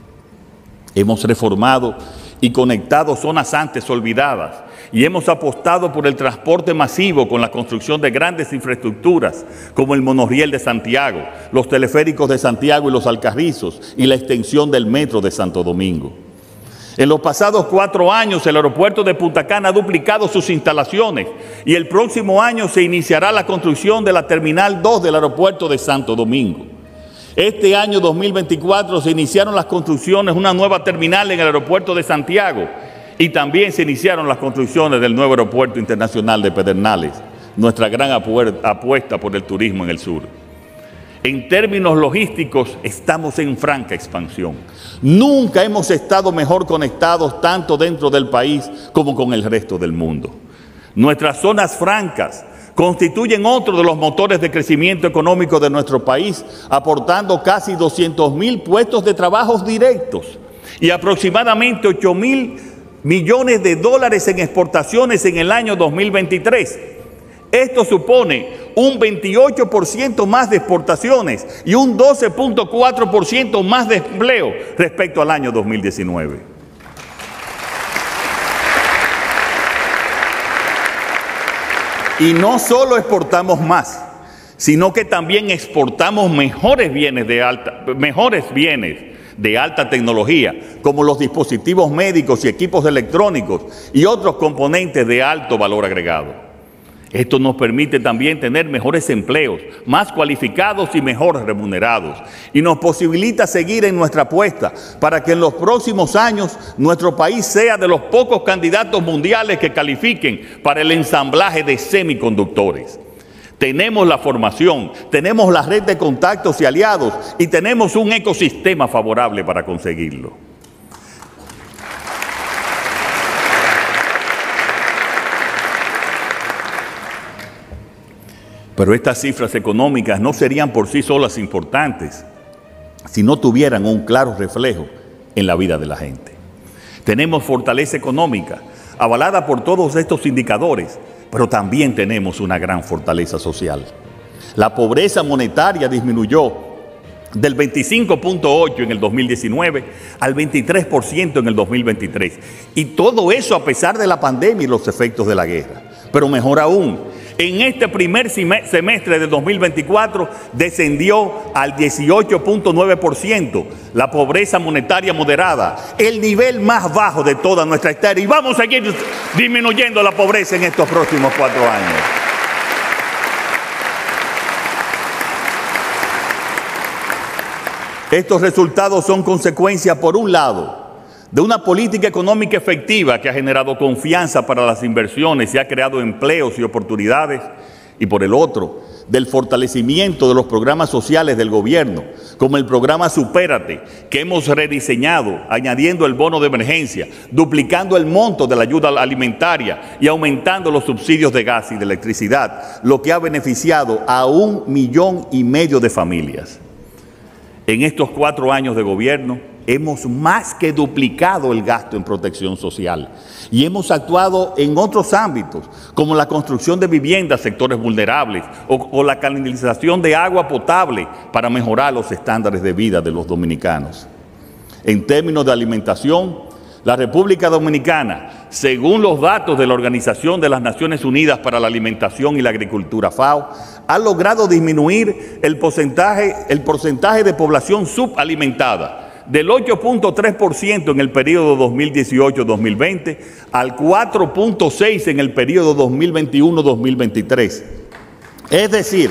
Speaker 6: Hemos reformado y conectado zonas antes olvidadas y hemos apostado por el transporte masivo con la construcción de grandes infraestructuras como el monorriel de Santiago, los teleféricos de Santiago y los Alcarrizos y la extensión del metro de Santo Domingo. En los pasados 4 años el aeropuerto de Punta Cana ha duplicado sus instalaciones y el próximo año se iniciará la construcción de la Terminal 2 del aeropuerto de Santo Domingo. Este año 2024 se iniciaron las construcciones de una nueva terminal en el aeropuerto de Santiago y también se iniciaron las construcciones del nuevo aeropuerto internacional de Pedernales, nuestra gran apuesta por el turismo en el sur. En términos logísticos estamos en franca expansión. Nunca hemos estado mejor conectados tanto dentro del país como con el resto del mundo. Nuestras zonas francas constituyen otro de los motores de crecimiento económico de nuestro país, aportando casi 200.000 puestos de trabajo directos y aproximadamente 8.000 millones de dólares en exportaciones en el año 2023. Esto supone un 28% más de exportaciones y un 12.4% más de empleo respecto al año 2019. Y no solo exportamos más, sino que también exportamos mejores bienes de alta tecnología, como los dispositivos médicos y equipos electrónicos y otros componentes de alto valor agregado. Esto nos permite también tener mejores empleos, más cualificados y mejor remunerados, y nos posibilita seguir en nuestra apuesta para que en los próximos años nuestro país sea de los pocos candidatos mundiales que califiquen para el ensamblaje de semiconductores. Tenemos la formación, tenemos la red de contactos y aliados y tenemos un ecosistema favorable para conseguirlo. Pero estas cifras económicas no serían por sí solas importantes si no tuvieran un claro reflejo en la vida de la gente. Tenemos fortaleza económica, avalada por todos estos indicadores, pero también tenemos una gran fortaleza social. La pobreza monetaria disminuyó del 25.8% en el 2019 al 23% en el 2023. Y todo eso a pesar de la pandemia y los efectos de la guerra. Pero mejor aún, en este primer semestre de 2024 descendió al 18.9% la pobreza monetaria moderada, el nivel más bajo de toda nuestra historia. Y vamos a seguir disminuyendo la pobreza en estos próximos 4 años. Estos resultados son consecuencia, por un lado, de una política económica efectiva que ha generado confianza para las inversiones y ha creado empleos y oportunidades, y por el otro, del fortalecimiento de los programas sociales del gobierno, como el programa Supérate, que hemos rediseñado, añadiendo el bono de emergencia, duplicando el monto de la ayuda alimentaria y aumentando los subsidios de gas y de electricidad, lo que ha beneficiado a 1,5 millones de familias. En estos 4 años de gobierno hemos más que duplicado el gasto en protección social y hemos actuado en otros ámbitos, como la construcción de viviendas en sectores vulnerables o la canalización de agua potable para mejorar los estándares de vida de los dominicanos. En términos de alimentación, la República Dominicana, según los datos de la Organización de las Naciones Unidas para la Alimentación y la Agricultura, FAO, ha logrado disminuir el porcentaje de población subalimentada del 8.3% en el periodo 2018-2020 al 4.6% en el periodo 2021-2023. Es decir,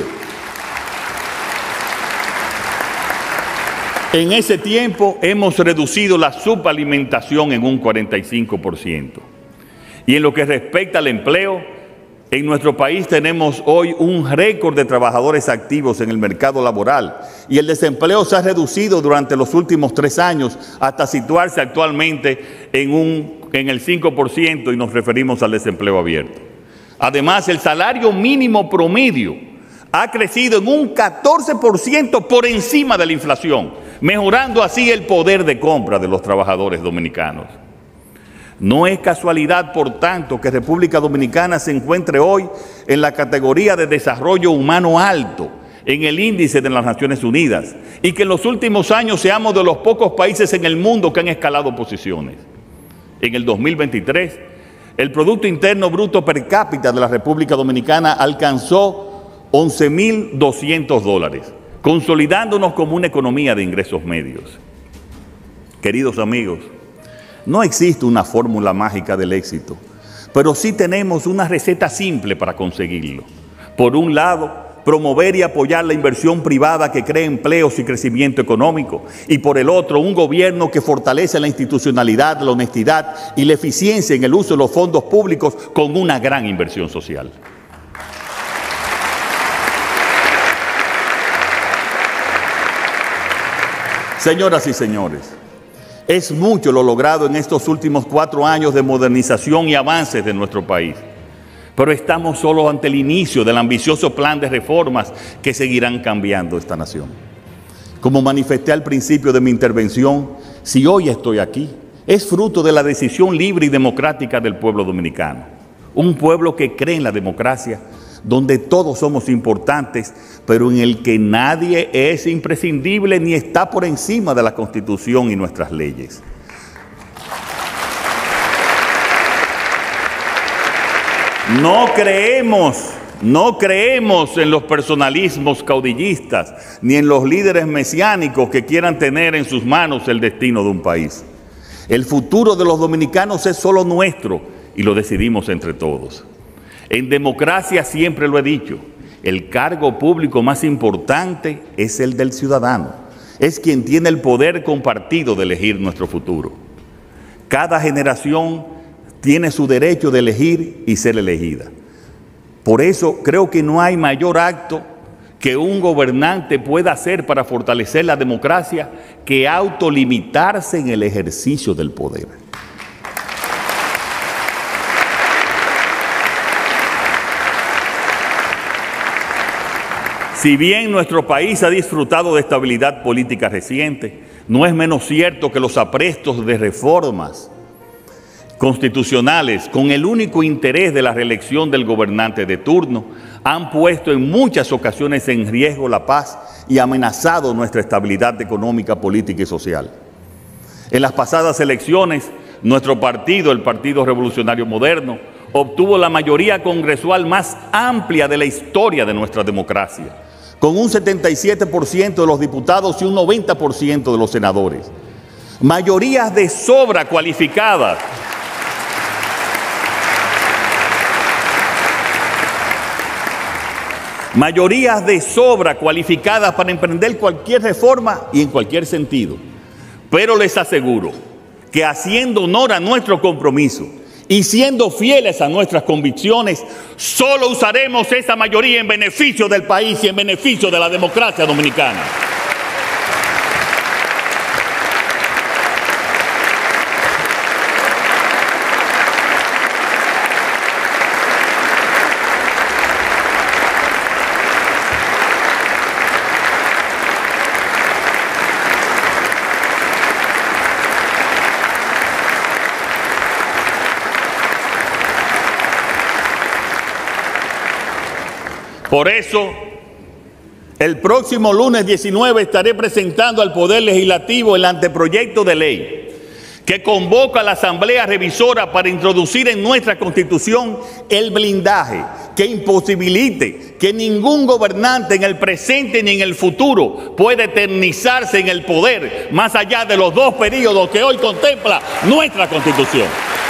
Speaker 6: en ese tiempo hemos reducido la subalimentación en un 45%. Y en lo que respecta al empleo, en nuestro país tenemos hoy un récord de trabajadores activos en el mercado laboral y el desempleo se ha reducido durante los últimos 3 años hasta situarse actualmente en el 5% y nos referimos al desempleo abierto. Además, el salario mínimo promedio ha crecido en un 14% por encima de la inflación, mejorando así el poder de compra de los trabajadores dominicanos. No es casualidad, por tanto, que República Dominicana se encuentre hoy en la categoría de desarrollo humano alto en el índice de las Naciones Unidas y que en los últimos años seamos de los pocos países en el mundo que han escalado posiciones. En el 2023, el Producto Interno Bruto per cápita de la República Dominicana alcanzó $11.200, consolidándonos como una economía de ingresos medios. Queridos amigos, no existe una fórmula mágica del éxito, pero sí tenemos una receta simple para conseguirlo. Por un lado, promover y apoyar la inversión privada que cree empleos y crecimiento económico, y por el otro, un gobierno que fortalece la institucionalidad, la honestidad y la eficiencia en el uso de los fondos públicos con una gran inversión social. Señoras y señores, es mucho lo logrado en estos últimos 4 años de modernización y avances de nuestro país, pero estamos solo ante el inicio del ambicioso plan de reformas que seguirán cambiando esta nación. Como manifesté al principio de mi intervención, si hoy estoy aquí, es fruto de la decisión libre y democrática del pueblo dominicano, un pueblo que cree en la democracia, donde todos somos importantes, pero en el que nadie es imprescindible ni está por encima de la Constitución y nuestras leyes. No creemos en los personalismos caudillistas, ni en los líderes mesiánicos que quieran tener en sus manos el destino de un país. El futuro de los dominicanos es solo nuestro y lo decidimos entre todos. En democracia siempre lo he dicho, el cargo público más importante es el del ciudadano. Es quien tiene el poder compartido de elegir nuestro futuro. Cada generación tiene su derecho de elegir y ser elegida. Por eso creo que no hay mayor acto que un gobernante pueda hacer para fortalecer la democracia que autolimitarse en el ejercicio del poder. Si bien nuestro país ha disfrutado de estabilidad política reciente, no es menos cierto que los aprestos de reformas constitucionales con el único interés de la reelección del gobernante de turno han puesto en muchas ocasiones en riesgo la paz y amenazado nuestra estabilidad económica, política y social. En las pasadas elecciones, nuestro partido, el Partido Revolucionario Moderno, obtuvo la mayoría congresual más amplia de la historia de nuestra democracia, con un 77% de los diputados y un 90% de los senadores. Mayorías de sobra cualificadas. Mayorías de sobra cualificadas para emprender cualquier reforma y en cualquier sentido. Pero les aseguro que haciendo honor a nuestro compromiso y siendo fieles a nuestras convicciones, solo usaremos esa mayoría en beneficio del país y en beneficio de la democracia dominicana. Por eso, el próximo lunes 19 estaré presentando al Poder Legislativo el anteproyecto de ley que convoca a la Asamblea Revisora para introducir en nuestra Constitución el blindaje que imposibilite que ningún gobernante en el presente ni en el futuro pueda eternizarse en el poder más allá de los 2 periodos que hoy contempla nuestra Constitución.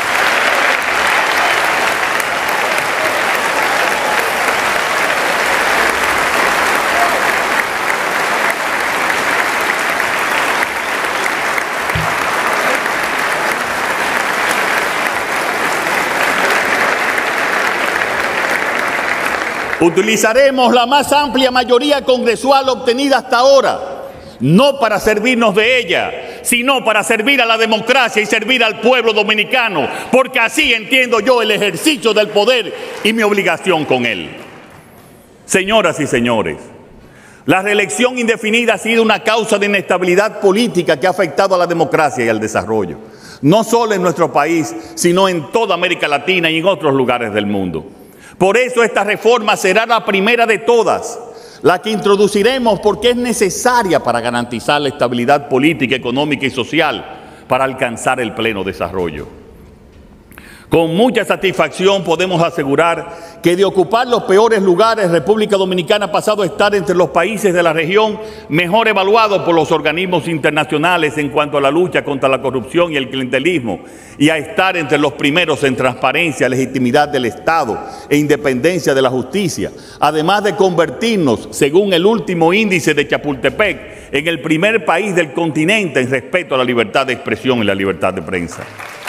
Speaker 6: Utilizaremos la más amplia mayoría congresual obtenida hasta ahora, no para servirnos de ella, sino para servir a la democracia y servir al pueblo dominicano, porque así entiendo yo el ejercicio del poder y mi obligación con él. Señoras y señores, la reelección indefinida ha sido una causa de inestabilidad política que ha afectado a la democracia y al desarrollo, no solo en nuestro país, sino en toda América Latina y en otros lugares del mundo. Por eso esta reforma será la primera de todas, la que introduciremos porque es necesaria para garantizar la estabilidad política, económica y social para alcanzar el pleno desarrollo. Con mucha satisfacción podemos asegurar que de ocupar los peores lugares, República Dominicana ha pasado a estar entre los países de la región mejor evaluados por los organismos internacionales en cuanto a la lucha contra la corrupción y el clientelismo, y a estar entre los primeros en transparencia, legitimidad del Estado e independencia de la justicia, además de convertirnos, según el último índice de Chapultepec, en el primer país del continente en respeto a la libertad de expresión y la libertad de prensa.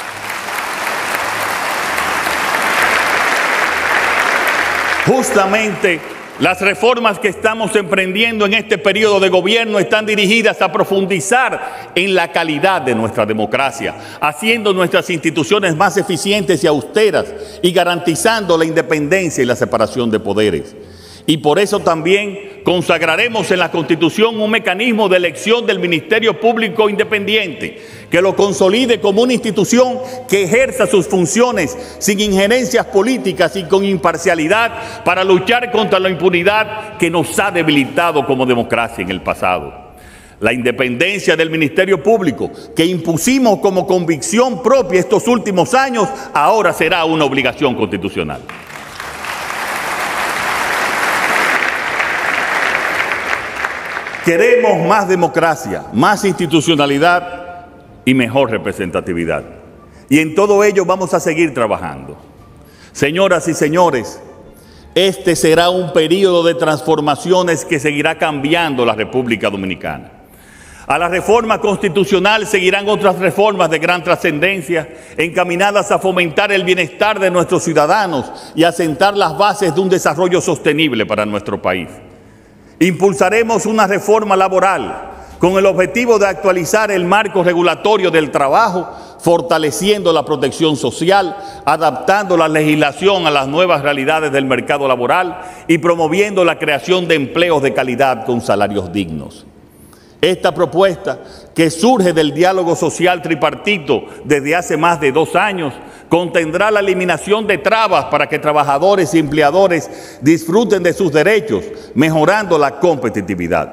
Speaker 6: Justamente las reformas que estamos emprendiendo en este periodo de gobierno están dirigidas a profundizar en la calidad de nuestra democracia, haciendo nuestras instituciones más eficientes y austeras y garantizando la independencia y la separación de poderes. Y por eso también consagraremos en la Constitución un mecanismo de elección del Ministerio Público Independiente que lo consolide como una institución que ejerza sus funciones sin injerencias políticas y con imparcialidad para luchar contra la impunidad que nos ha debilitado como democracia en el pasado. La independencia del Ministerio Público, que impusimos como convicción propia estos últimos años, ahora será una obligación constitucional. Queremos más democracia, más institucionalidad y mejor representatividad. Y en todo ello vamos a seguir trabajando. Señoras y señores, este será un periodo de transformaciones que seguirá cambiando la República Dominicana. A la reforma constitucional seguirán otras reformas de gran trascendencia encaminadas a fomentar el bienestar de nuestros ciudadanos y a sentar las bases de un desarrollo sostenible para nuestro país. Impulsaremos una reforma laboral con el objetivo de actualizar el marco regulatorio del trabajo, fortaleciendo la protección social, adaptando la legislación a las nuevas realidades del mercado laboral y promoviendo la creación de empleos de calidad con salarios dignos. Esta propuesta, que surge del diálogo social tripartito desde hace más de 2 años, contendrá la eliminación de trabas para que trabajadores y empleadores disfruten de sus derechos, mejorando la competitividad.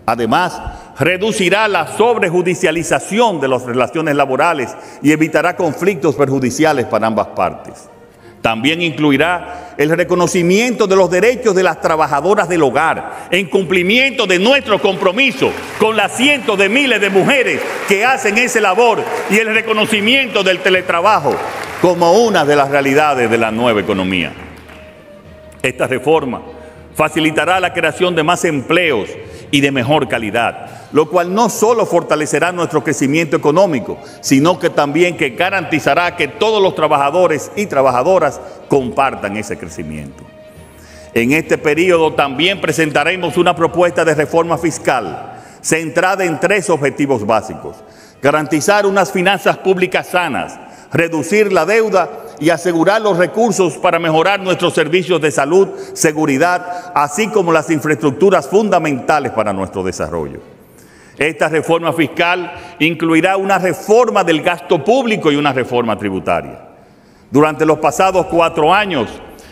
Speaker 6: Además, reducirá la sobrejudicialización de las relaciones laborales y evitará conflictos perjudiciales para ambas partes. También incluirá el reconocimiento de los derechos de las trabajadoras del hogar, en cumplimiento de nuestro compromiso con las cientos de miles de mujeres que hacen esa labor, y el reconocimiento del teletrabajo como una de las realidades de la nueva economía. Esta reforma facilitará la creación de más empleos y de mejor calidad, lo cual no solo fortalecerá nuestro crecimiento económico, sino que también garantizará que todos los trabajadores y trabajadoras compartan ese crecimiento. En este periodo también presentaremos una propuesta de reforma fiscal centrada en 3 objetivos básicos: garantizar unas finanzas públicas sanas, reducir la deuda y asegurar los recursos para mejorar nuestros servicios de salud, seguridad, así como las infraestructuras fundamentales para nuestro desarrollo. Esta reforma fiscal incluirá una reforma del gasto público y una reforma tributaria. Durante los pasados 4 años,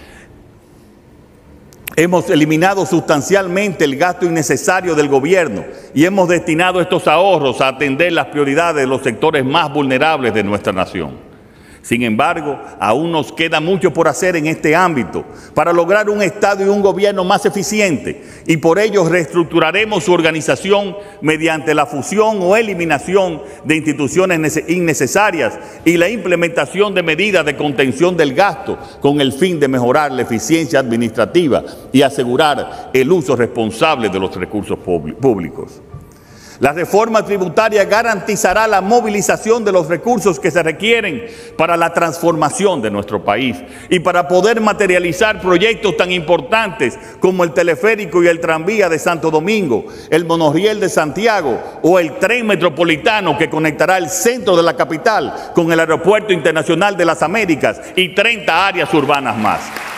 Speaker 6: hemos eliminado sustancialmente el gasto innecesario del gobierno y hemos destinado estos ahorros a atender las prioridades de los sectores más vulnerables de nuestra nación. Sin embargo, aún nos queda mucho por hacer en este ámbito para lograr un Estado y un gobierno más eficiente, y por ello reestructuraremos su organización mediante la fusión o eliminación de instituciones innecesarias y la implementación de medidas de contención del gasto con el fin de mejorar la eficiencia administrativa y asegurar el uso responsable de los recursos públicos. La reforma tributaria garantizará la movilización de los recursos que se requieren para la transformación de nuestro país y para poder materializar proyectos tan importantes como el teleférico y el tranvía de Santo Domingo, el monorriel de Santiago o el tren metropolitano que conectará el centro de la capital con el Aeropuerto Internacional de las Américas y 30 áreas urbanas más.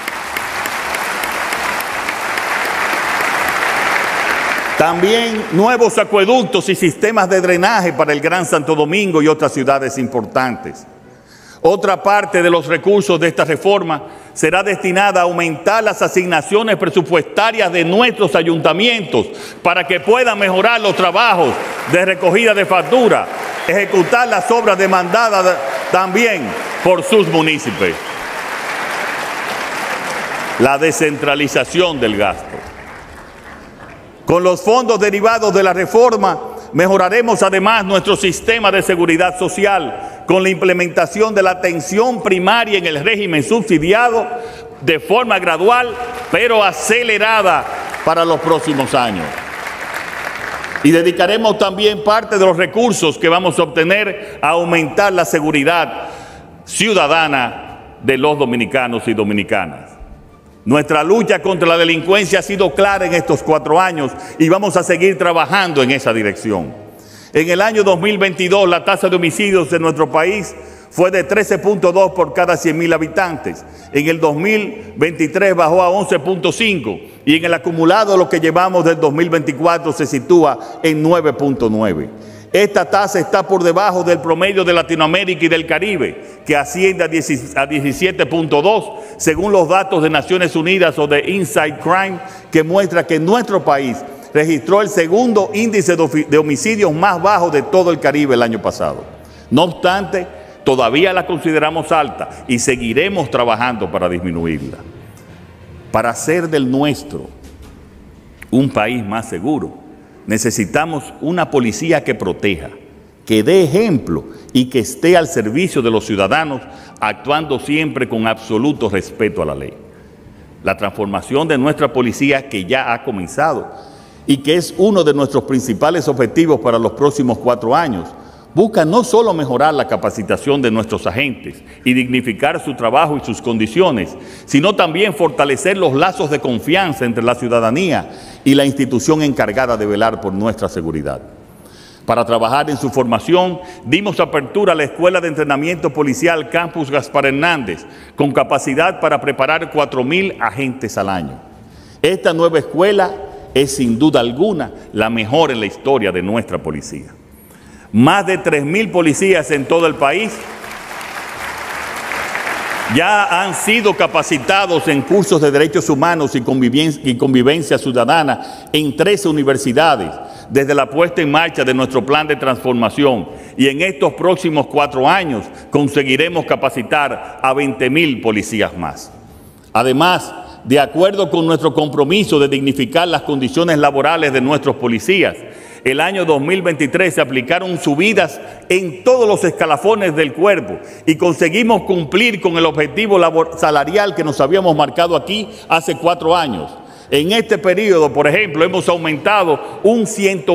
Speaker 6: También nuevos acueductos y sistemas de drenaje para el Gran Santo Domingo y otras ciudades importantes. Otra parte de los recursos de esta reforma será destinada a aumentar las asignaciones presupuestarias de nuestros ayuntamientos para que puedan mejorar los trabajos de recogida de factura, ejecutar las obras demandadas también por sus municipios. La descentralización del gasto. Con los fondos derivados de la reforma, mejoraremos además nuestro sistema de seguridad social con la implementación de la atención primaria en el régimen subsidiado de forma gradual, pero acelerada para los próximos años. Y dedicaremos también parte de los recursos que vamos a obtener a aumentar la seguridad ciudadana de los dominicanos y dominicanas. Nuestra lucha contra la delincuencia ha sido clara en estos 4 años y vamos a seguir trabajando en esa dirección. En el año 2022, la tasa de homicidios en nuestro país fue de 13.2 por cada 100.000 habitantes. En el 2023 bajó a 11.5 y en el acumulado lo que llevamos del 2024 se sitúa en 9.9. Esta tasa está por debajo del promedio de Latinoamérica y del Caribe, que asciende a 17.2, según los datos de Naciones Unidas o de Inside Crime, que muestra que nuestro país registró el segundo índice de homicidios más bajo de todo el Caribe el año pasado. No obstante, todavía la consideramos alta y seguiremos trabajando para disminuirla. Para hacer del nuestro un país más seguro, necesitamos una policía que proteja, que dé ejemplo y que esté al servicio de los ciudadanos, actuando siempre con absoluto respeto a la ley. La transformación de nuestra policía, que ya ha comenzado y que es uno de nuestros principales objetivos para los próximos 4 años, busca no solo mejorar la capacitación de nuestros agentes y dignificar su trabajo y sus condiciones, sino también fortalecer los lazos de confianza entre la ciudadanía y la institución encargada de velar por nuestra seguridad. Para trabajar en su formación, dimos apertura a la Escuela de Entrenamiento Policial Campus Gaspar Hernández, con capacidad para preparar 4.000 agentes al año. Esta nueva escuela es sin duda alguna la mejor en la historia de nuestra policía. Más de 3.000 policías en todo el país ya han sido capacitados en cursos de derechos humanos y convivencia ciudadana en 13 universidades, desde la puesta en marcha de nuestro plan de transformación, y en estos próximos 4 años conseguiremos capacitar a 20.000 policías más. Además, de acuerdo con nuestro compromiso de dignificar las condiciones laborales de nuestros policías, el año 2023 se aplicaron subidas en todos los escalafones del cuerpo y conseguimos cumplir con el objetivo salarial que nos habíamos marcado aquí hace 4 años. En este periodo, por ejemplo, hemos aumentado un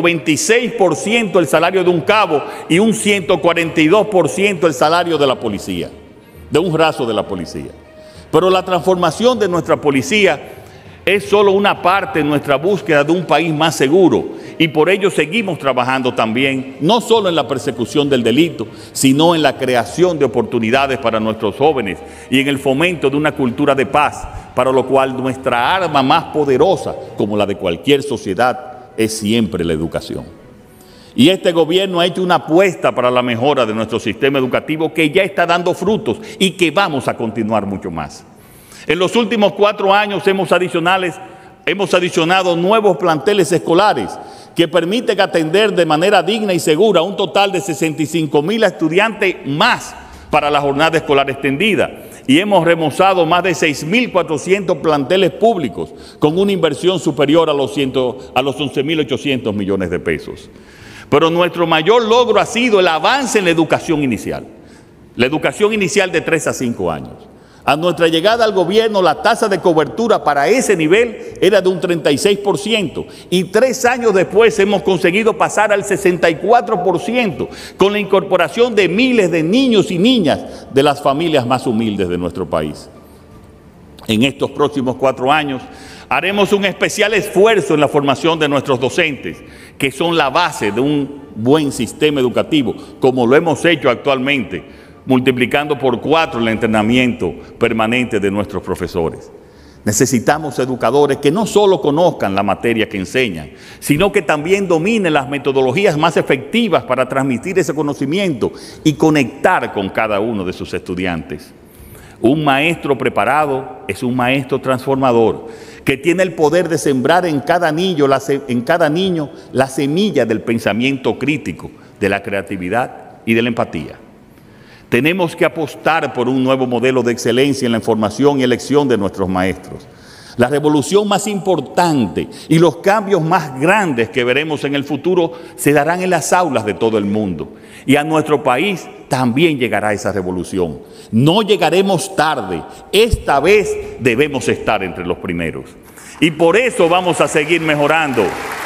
Speaker 6: 126% el salario de un cabo y un 142% el salario de la policía, de un raso de la policía. Pero la transformación de nuestra policía es solo una parte de nuestra búsqueda de un país más seguro, y por ello seguimos trabajando también, no solo en la persecución del delito, sino en la creación de oportunidades para nuestros jóvenes y en el fomento de una cultura de paz, para lo cual nuestra arma más poderosa, como la de cualquier sociedad, es siempre la educación. Y este gobierno ha hecho una apuesta para la mejora de nuestro sistema educativo que ya está dando frutos y que vamos a continuar mucho más. En los últimos 4 años hemos adicionado nuevos planteles escolares que permiten atender de manera digna y segura a un total de 65.000 estudiantes más para la jornada escolar extendida. Y hemos remozado más de 6.400 planteles públicos con una inversión superior a los 11.800 millones de pesos. Pero nuestro mayor logro ha sido el avance en la educación inicial de 3 a 5 años. A nuestra llegada al gobierno, la tasa de cobertura para ese nivel era de un 36% y 3 años después hemos conseguido pasar al 64% con la incorporación de miles de niños y niñas de las familias más humildes de nuestro país. En estos próximos 4 años haremos un especial esfuerzo en la formación de nuestros docentes, que son la base de un buen sistema educativo, como lo hemos hecho actualmente, multiplicando por 4 el entrenamiento permanente de nuestros profesores. Necesitamos educadores que no solo conozcan la materia que enseñan, sino que también dominen las metodologías más efectivas para transmitir ese conocimiento y conectar con cada uno de sus estudiantes. Un maestro preparado es un maestro transformador, que tiene el poder de sembrar en cada niño la semilla del pensamiento crítico, de la creatividad y de la empatía. Tenemos que apostar por un nuevo modelo de excelencia en la formación y elección de nuestros maestros. La revolución más importante y los cambios más grandes que veremos en el futuro se darán en las aulas de todo el mundo. Y a nuestro país también llegará esa revolución. No llegaremos tarde. Esta vez debemos estar entre los primeros. Y por eso vamos a seguir mejorando.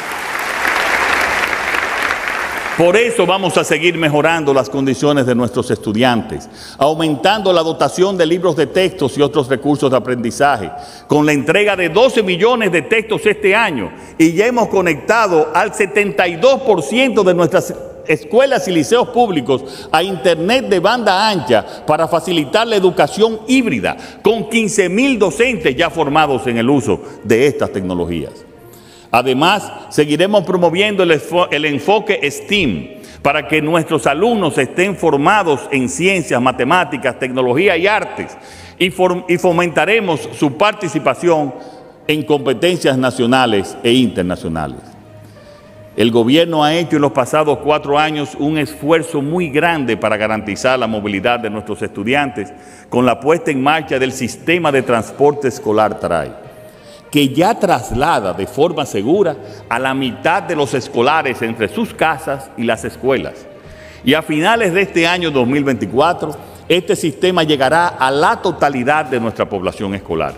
Speaker 6: Por eso vamos a seguir mejorando las condiciones de nuestros estudiantes, aumentando la dotación de libros de textos y otros recursos de aprendizaje, con la entrega de 12 millones de textos este año, y ya hemos conectado al 72% de nuestras escuelas y liceos públicos a internet de banda ancha para facilitar la educación híbrida, con 15.000 docentes ya formados en el uso de estas tecnologías. Además, seguiremos promoviendo el enfoque STEAM para que nuestros alumnos estén formados en ciencias, matemáticas, tecnología y artes, y fomentaremos su participación en competencias nacionales e internacionales. El gobierno ha hecho en los pasados 4 años un esfuerzo muy grande para garantizar la movilidad de nuestros estudiantes con la puesta en marcha del sistema de transporte escolar TRAE, que ya traslada de forma segura a la mitad de los escolares entre sus casas y las escuelas. Y a finales de este año 2024, este sistema llegará a la totalidad de nuestra población escolar.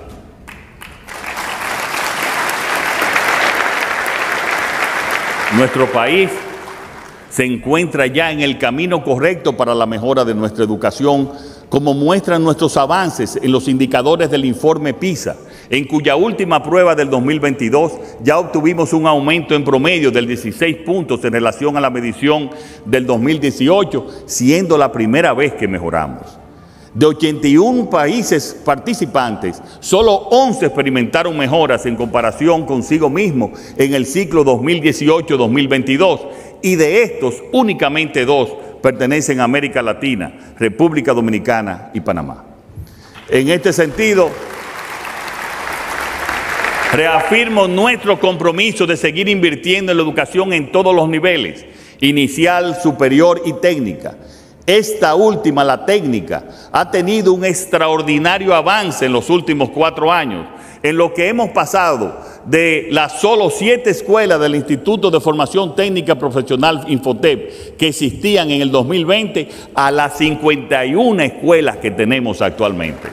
Speaker 6: Nuestro país se encuentra ya en el camino correcto para la mejora de nuestra educación, como muestran nuestros avances en los indicadores del informe PISA, en cuya última prueba del 2022 ya obtuvimos un aumento en promedio del 16 puntos en relación a la medición del 2018, siendo la primera vez que mejoramos. De 81 países participantes, solo 11 experimentaron mejoras en comparación consigo mismo en el ciclo 2018-2022, y de estos únicamente 2 pertenecen a América Latina, República Dominicana y Panamá. En este sentido, Reafirmo nuestro compromiso de seguir invirtiendo en la educación en todos los niveles, inicial, superior y técnica. Esta última, la técnica, ha tenido un extraordinario avance en los últimos 4 años, en lo que hemos pasado de las solo 7 escuelas del Instituto de Formación Técnica Profesional Infotep que existían en el 2020 a las 51 escuelas que tenemos actualmente.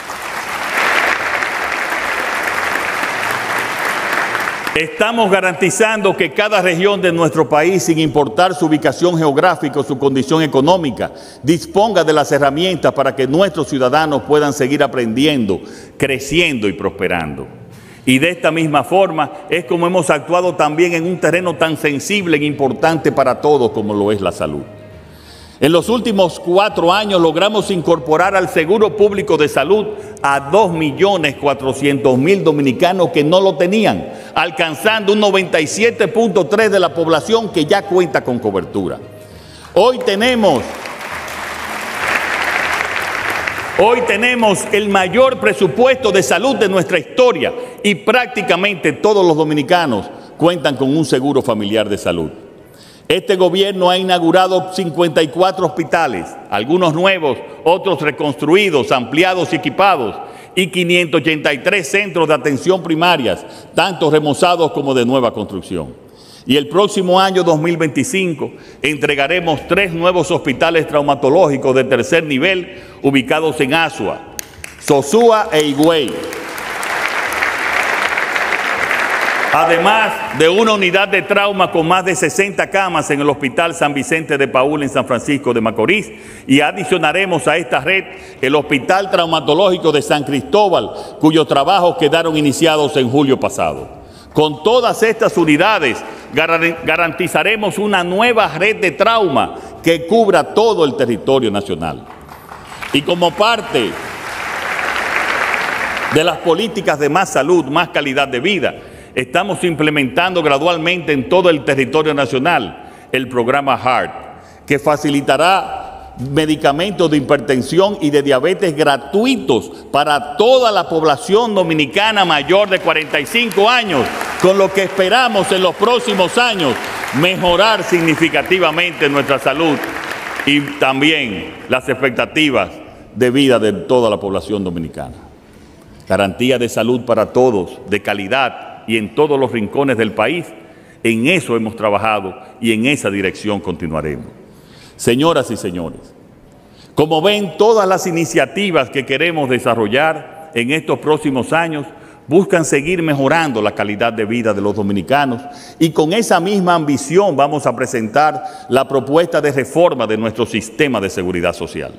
Speaker 6: Estamos garantizando que cada región de nuestro país, sin importar su ubicación geográfica o su condición económica, disponga de las herramientas para que nuestros ciudadanos puedan seguir aprendiendo, creciendo y prosperando. Y de esta misma forma es como hemos actuado también en un terreno tan sensible e importante para todos como lo es la salud. En los últimos 4 años logramos incorporar al Seguro Público de Salud a 2.400.000 dominicanos que no lo tenían, alcanzando un 97.3% de la población que ya cuenta con cobertura. Hoy tenemos el mayor presupuesto de salud de nuestra historia y prácticamente todos los dominicanos cuentan con un seguro familiar de salud. Este gobierno ha inaugurado 54 hospitales, algunos nuevos, otros reconstruidos, ampliados y equipados, y 583 centros de atención primarias, tanto remozados como de nueva construcción. Y el próximo año 2025 entregaremos 3 nuevos hospitales traumatológicos de tercer nivel ubicados en Asua, Sosúa e Higüey. Además de una unidad de trauma con más de 60 camas en el Hospital San Vicente de Paúl en San Francisco de Macorís, y adicionaremos a esta red el Hospital Traumatológico de San Cristóbal, cuyos trabajos quedaron iniciados en julio pasado. Con todas estas unidades garantizaremos una nueva red de trauma que cubra todo el territorio nacional. Y como parte de las políticas de más salud, más calidad de vida, estamos implementando gradualmente en todo el territorio nacional el programa HEART, que facilitará medicamentos de hipertensión y de diabetes gratuitos para toda la población dominicana mayor de 45 años, con lo que esperamos en los próximos años mejorar significativamente nuestra salud y también las expectativas de vida de toda la población dominicana. Garantía de salud para todos, de calidad, y en todos los rincones del país. En eso hemos trabajado y en esa dirección continuaremos. Señoras y señores, como ven, todas las iniciativas que queremos desarrollar en estos próximos años buscan seguir mejorando la calidad de vida de los dominicanos, y con esa misma ambición vamos a presentar la propuesta de reforma de nuestro sistema de seguridad social.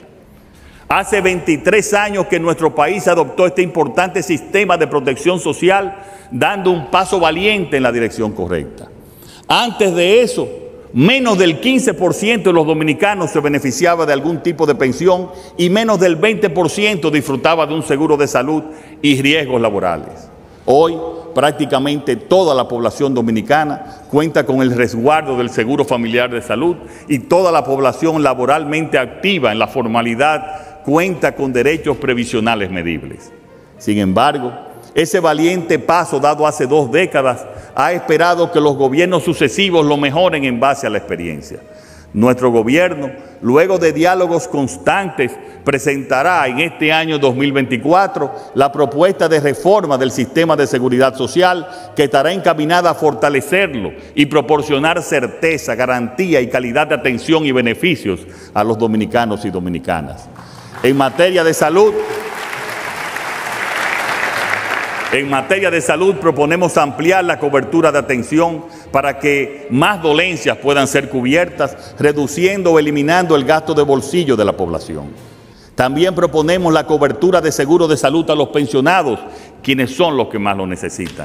Speaker 6: Hace 23 años que nuestro país adoptó este importante sistema de protección social, dando un paso valiente en la dirección correcta. Antes de eso, menos del 15% de los dominicanos se beneficiaba de algún tipo de pensión y menos del 20% disfrutaba de un seguro de salud y riesgos laborales. Hoy, prácticamente toda la población dominicana cuenta con el resguardo del seguro familiar de salud, y toda la población laboralmente activa en la formalidad cuenta con derechos previsionales medibles. Sin embargo, ese valiente paso dado hace 2 décadas ha esperado que los gobiernos sucesivos lo mejoren en base a la experiencia. Nuestro gobierno, luego de diálogos constantes, presentará en este año 2024 la propuesta de reforma del sistema de seguridad social, que estará encaminada a fortalecerlo y proporcionar certeza, garantía y calidad de atención y beneficios a los dominicanos y dominicanas. En materia de salud, proponemos ampliar la cobertura de atención para que más dolencias puedan ser cubiertas, reduciendo o eliminando el gasto de bolsillo de la población. También proponemos la cobertura de seguro de salud a los pensionados, quienes son los que más lo necesitan.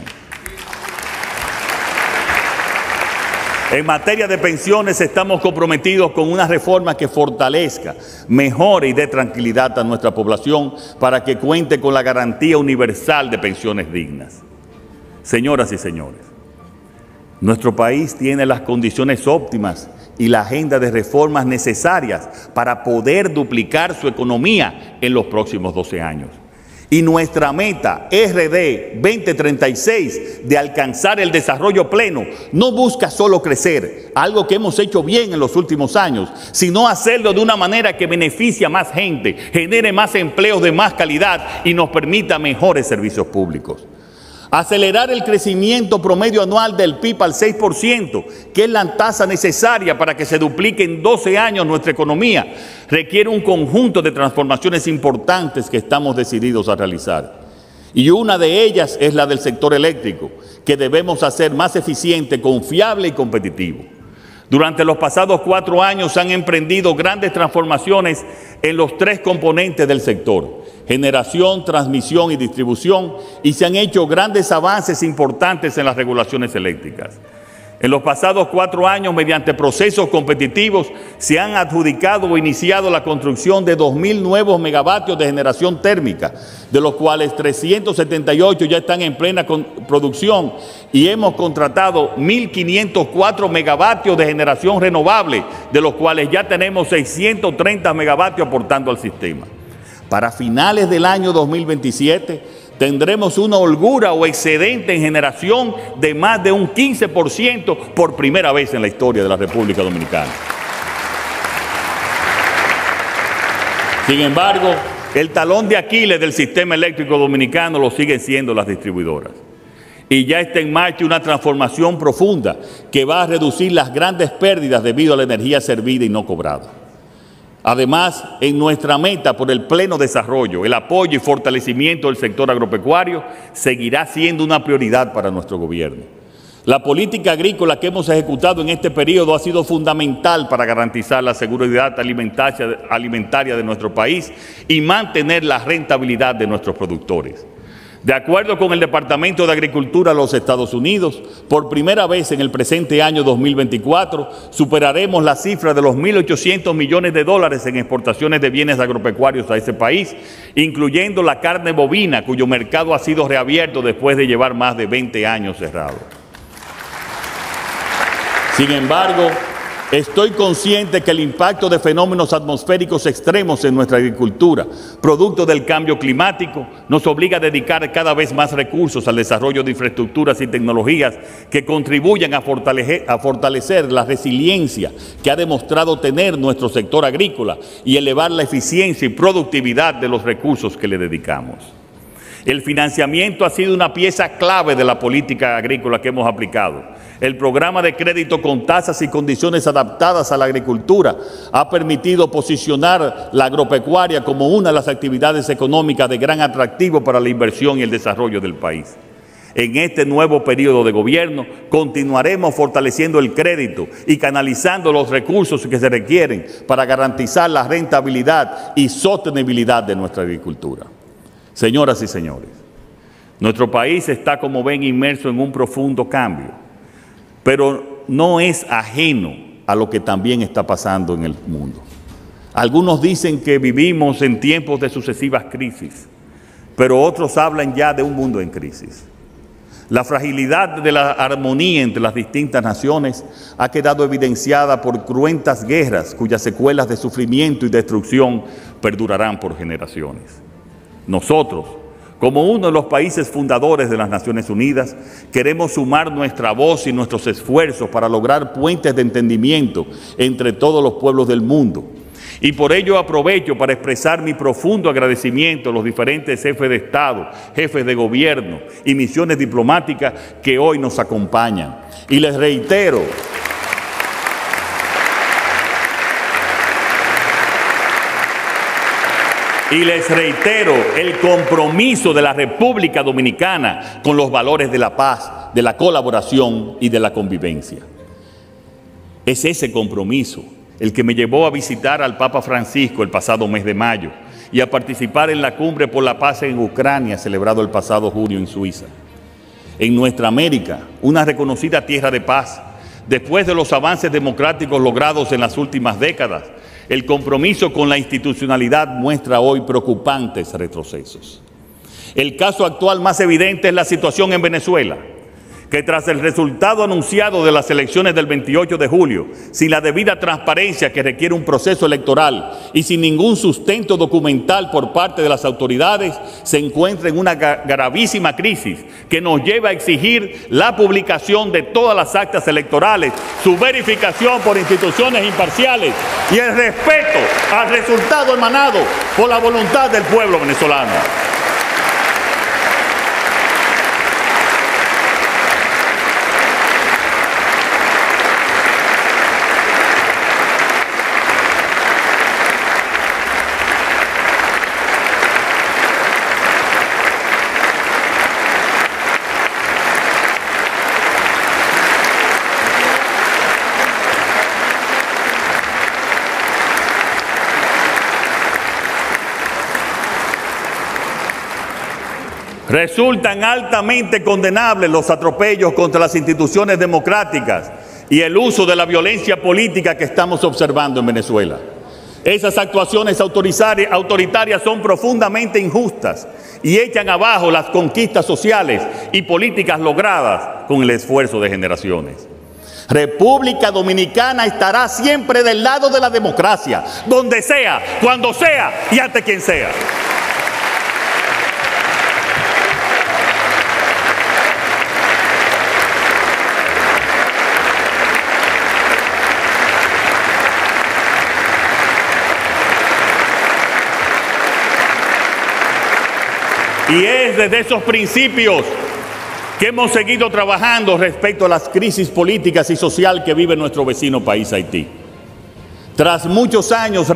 Speaker 6: En materia de pensiones estamos comprometidos con una reforma que fortalezca, mejore y dé tranquilidad a nuestra población para que cuente con la garantía universal de pensiones dignas. Señoras y señores, nuestro país tiene las condiciones óptimas y la agenda de reformas necesarias para poder duplicar su economía en los próximos 12 años. Y nuestra meta RD 2036 de alcanzar el desarrollo pleno no busca solo crecer, algo que hemos hecho bien en los últimos años, sino hacerlo de una manera que beneficie a más gente, genere más empleos de más calidad y nos permita mejores servicios públicos. Acelerar el crecimiento promedio anual del PIB al 6%, que es la tasa necesaria para que se duplique en 12 años nuestra economía, requiere un conjunto de transformaciones importantes que estamos decididos a realizar. Y una de ellas es la del sector eléctrico, que debemos hacer más eficiente, confiable y competitivo. Durante los pasados 4 años se han emprendido grandes transformaciones en los 3 componentes del sector: generación, transmisión y distribución, y se han hecho grandes avances importantes en las regulaciones eléctricas. En los pasados 4 años, mediante procesos competitivos, se han adjudicado o iniciado la construcción de 2.000 nuevos megavatios de generación térmica, de los cuales 378 ya están en plena producción, y hemos contratado 1.504 megavatios de generación renovable, de los cuales ya tenemos 630 megavatios aportando al sistema. Para finales del año 2027 tendremos una holgura o excedente en generación de más de un 15% por primera vez en la historia de la República Dominicana. Sin embargo, el talón de Aquiles del sistema eléctrico dominicano lo siguen siendo las distribuidoras. Y ya está en marcha una transformación profunda que va a reducir las grandes pérdidas debido a la energía servida y no cobrada. Además, en nuestra meta por el pleno desarrollo, el apoyo y fortalecimiento del sector agropecuario seguirá siendo una prioridad para nuestro gobierno. La política agrícola que hemos ejecutado en este periodo ha sido fundamental para garantizar la seguridad alimentaria de nuestro país y mantener la rentabilidad de nuestros productores. De acuerdo con el Departamento de Agricultura de los Estados Unidos, por primera vez en el presente año 2024 superaremos la cifra de los 1.800 millones de dólares en exportaciones de bienes agropecuarios a ese país, incluyendo la carne bovina, cuyo mercado ha sido reabierto después de llevar más de 20 años cerrado. Sin embargo, estoy consciente que el impacto de fenómenos atmosféricos extremos en nuestra agricultura, producto del cambio climático, nos obliga a dedicar cada vez más recursos al desarrollo de infraestructuras y tecnologías que contribuyan a fortalecer la resiliencia que ha demostrado tener nuestro sector agrícola y elevar la eficiencia y productividad de los recursos que le dedicamos. El financiamiento ha sido una pieza clave de la política agrícola que hemos aplicado. El programa de crédito con tasas y condiciones adaptadas a la agricultura ha permitido posicionar la agropecuaria como una de las actividades económicas de gran atractivo para la inversión y el desarrollo del país. En este nuevo periodo de gobierno continuaremos fortaleciendo el crédito y canalizando los recursos que se requieren para garantizar la rentabilidad y sostenibilidad de nuestra agricultura. Señoras y señores, nuestro país está, como ven, inmerso en un profundo cambio, pero no es ajeno a lo que también está pasando en el mundo. Algunos dicen que vivimos en tiempos de sucesivas crisis, pero otros hablan ya de un mundo en crisis. La fragilidad de la armonía entre las distintas naciones ha quedado evidenciada por cruentas guerras cuyas secuelas de sufrimiento y destrucción perdurarán por generaciones. Nosotros, como uno de los países fundadores de las Naciones Unidas, queremos sumar nuestra voz y nuestros esfuerzos para lograr puentes de entendimiento entre todos los pueblos del mundo. Y por ello aprovecho para expresar mi profundo agradecimiento a los diferentes jefes de Estado, jefes de gobierno y misiones diplomáticas que hoy nos acompañan. Y les reitero el compromiso de la República Dominicana con los valores de la paz, de la colaboración y de la convivencia. Es ese compromiso el que me llevó a visitar al Papa Francisco el pasado mes de mayo y a participar en la Cumbre por la Paz en Ucrania, celebrado el pasado junio en Suiza. En nuestra América, una reconocida tierra de paz, después de los avances democráticos logrados en las últimas décadas, el compromiso con la institucionalidad muestra hoy preocupantes retrocesos. El caso actual más evidente es la situación en Venezuela, que tras el resultado anunciado de las elecciones del 28 de julio, sin la debida transparencia que requiere un proceso electoral y sin ningún sustento documental por parte de las autoridades, se encuentra en una gravísima crisis que nos lleva a exigir la publicación de todas las actas electorales, su verificación por instituciones imparciales y el respeto al resultado emanado por la voluntad del pueblo venezolano. Resultan altamente condenables los atropellos contra las instituciones democráticas y el uso de la violencia política que estamos observando en Venezuela. Esas actuaciones autoritarias son profundamente injustas y echan abajo las conquistas sociales y políticas logradas con el esfuerzo de generaciones. República Dominicana estará siempre del lado de la democracia, donde sea, cuando sea y ante quien sea. Y es desde esos principios que hemos seguido trabajando respecto a las crisis políticas y social que vive nuestro vecino país Haití. Tras muchos años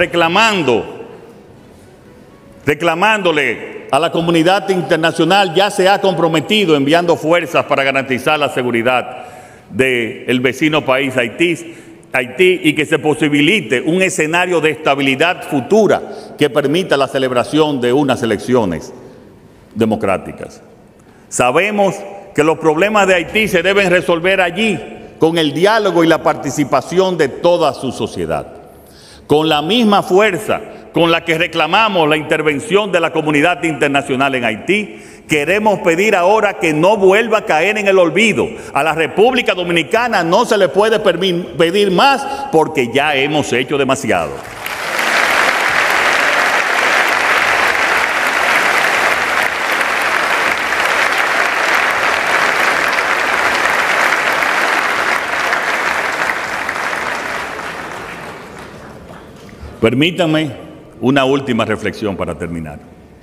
Speaker 6: reclamándole a la comunidad internacional, ya se ha comprometido enviando fuerzas para garantizar la seguridad del vecino país Haití y que se posibilite un escenario de estabilidad futura que permita la celebración de unas elecciones democráticas. Sabemos que los problemas de Haití se deben resolver allí con el diálogo y la participación de toda su sociedad. Con la misma fuerza con la que reclamamos la intervención de la comunidad internacional en Haití, queremos pedir ahora que no vuelva a caer en el olvido. A la República Dominicana no se le puede pedir más porque ya hemos hecho demasiado. Permítanme una última reflexión para terminar.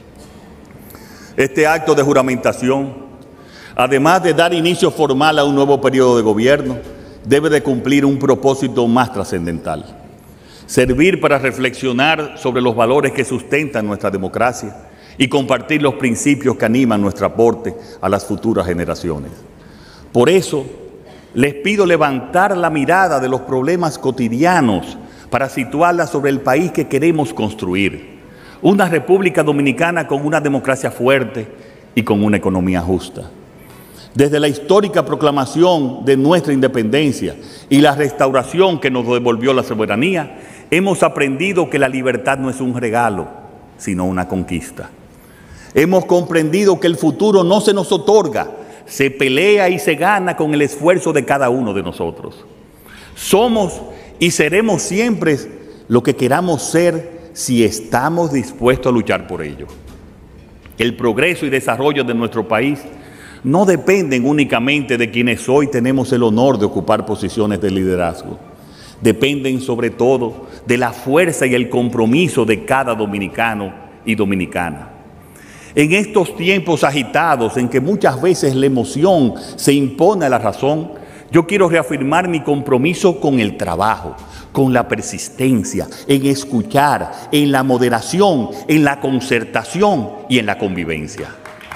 Speaker 6: Este acto de juramentación, además de dar inicio formal a un nuevo periodo de gobierno, debe de cumplir un propósito más trascendental: servir para reflexionar sobre los valores que sustentan nuestra democracia y compartir los principios que animan nuestro aporte a las futuras generaciones. Por eso, les pido levantar la mirada de los problemas cotidianos para situarla sobre el país que queremos construir. Una República Dominicana con una democracia fuerte y con una economía justa. Desde la histórica proclamación de nuestra independencia y la restauración que nos devolvió la soberanía, hemos aprendido que la libertad no es un regalo, sino una conquista. Hemos comprendido que el futuro no se nos otorga, se pelea y se gana con el esfuerzo de cada uno de nosotros. Somos y seremos siempre lo que queramos ser si estamos dispuestos a luchar por ello. El progreso y desarrollo de nuestro país no dependen únicamente de quienes hoy tenemos el honor de ocupar posiciones de liderazgo. Dependen sobre todo de la fuerza y el compromiso de cada dominicano y dominicana. En estos tiempos agitados en que muchas veces la emoción se impone a la razón, yo quiero reafirmar mi compromiso con el trabajo, con la persistencia, en escuchar, en la moderación, en la concertación y en la convivencia.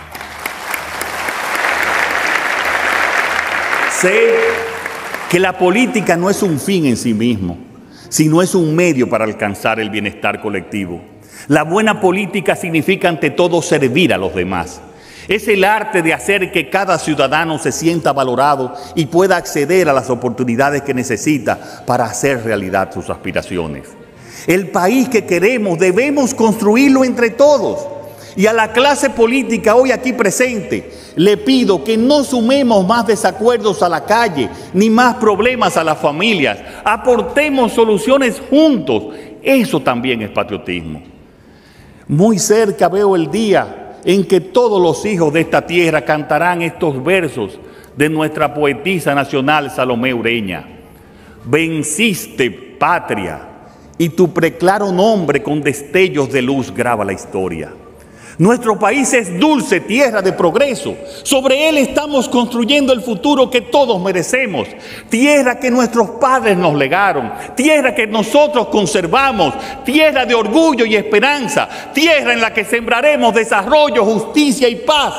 Speaker 6: Sé que la política no es un fin en sí mismo, sino es un medio para alcanzar el bienestar colectivo. La buena política significa ante todo servir a los demás. Es el arte de hacer que cada ciudadano se sienta valorado y pueda acceder a las oportunidades que necesita para hacer realidad sus aspiraciones. El país que queremos debemos construirlo entre todos. Y a la clase política hoy aquí presente, le pido que no sumemos más desacuerdos a la calle, ni más problemas a las familias. Aportemos soluciones juntos. Eso también es patriotismo. Muy cerca veo el día en que todos los hijos de esta tierra cantarán estos versos de nuestra poetisa nacional Salomé Ureña. Venciste, patria, y tu preclaro nombre con destellos de luz graba la historia. Nuestro país es dulce tierra de progreso. Sobre él estamos construyendo el futuro que todos merecemos. Tierra que nuestros padres nos legaron. Tierra que nosotros conservamos. Tierra de orgullo y esperanza. Tierra en la que sembraremos desarrollo, justicia y paz.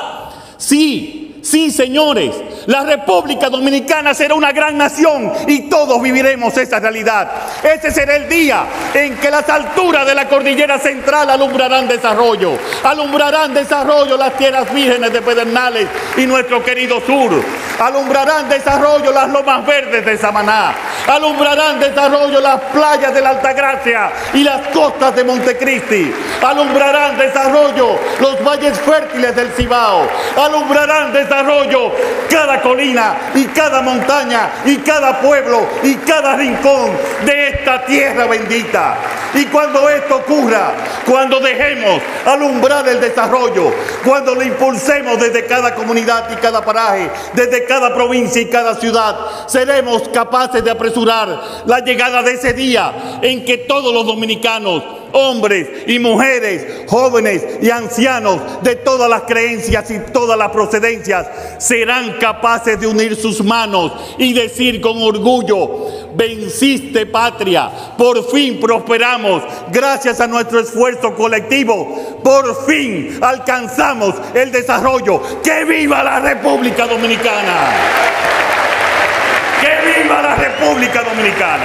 Speaker 6: Sí, señores, la República Dominicana será una gran nación y todos viviremos esa realidad. Ese será el día en que las alturas de la cordillera central alumbrarán desarrollo las tierras vírgenes de Pedernales y nuestro querido sur. Alumbrarán desarrollo las lomas verdes de Samaná. Alumbrarán desarrollo las playas de la Altagracia y las costas de Montecristi. Alumbrarán desarrollo los valles fértiles del Cibao. Alumbrarán desarrollo cada colina y cada montaña y cada pueblo y cada rincón de esta tierra bendita. Y cuando esto ocurra, cuando dejemos alumbrar el desarrollo, cuando lo impulsemos desde cada comunidad y cada paraje, desde cada provincia y cada ciudad, seremos capaces de apresurar la llegada de ese día en que todos los dominicanos, hombres y mujeres, jóvenes y ancianos de todas las creencias y todas las procedencias serán capaces de unir sus manos y decir con orgullo: venciste, patria, por fin prosperamos, gracias a nuestro esfuerzo colectivo, por fin alcanzamos el desarrollo. ¡Que viva la República Dominicana! ¡Que viva la República Dominicana!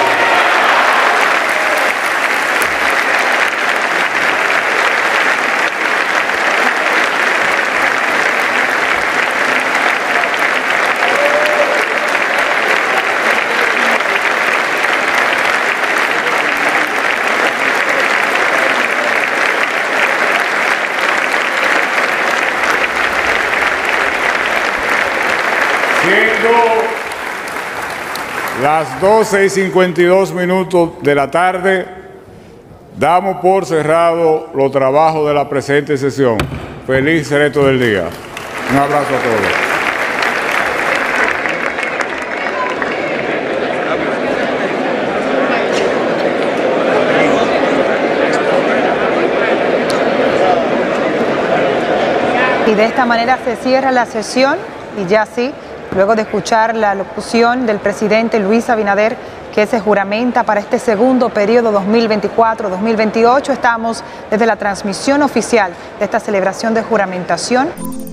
Speaker 5: Las 12:52 de la tarde, damos por cerrado los trabajos de la presente sesión. Feliz resto del día. Un abrazo a todos.
Speaker 3: Y de esta manera se cierra la sesión y ya sí, luego de escuchar la locución del presidente Luis Abinader, que se juramenta para este segundo periodo 2024-2028, estamos desde la transmisión oficial de esta celebración de juramentación.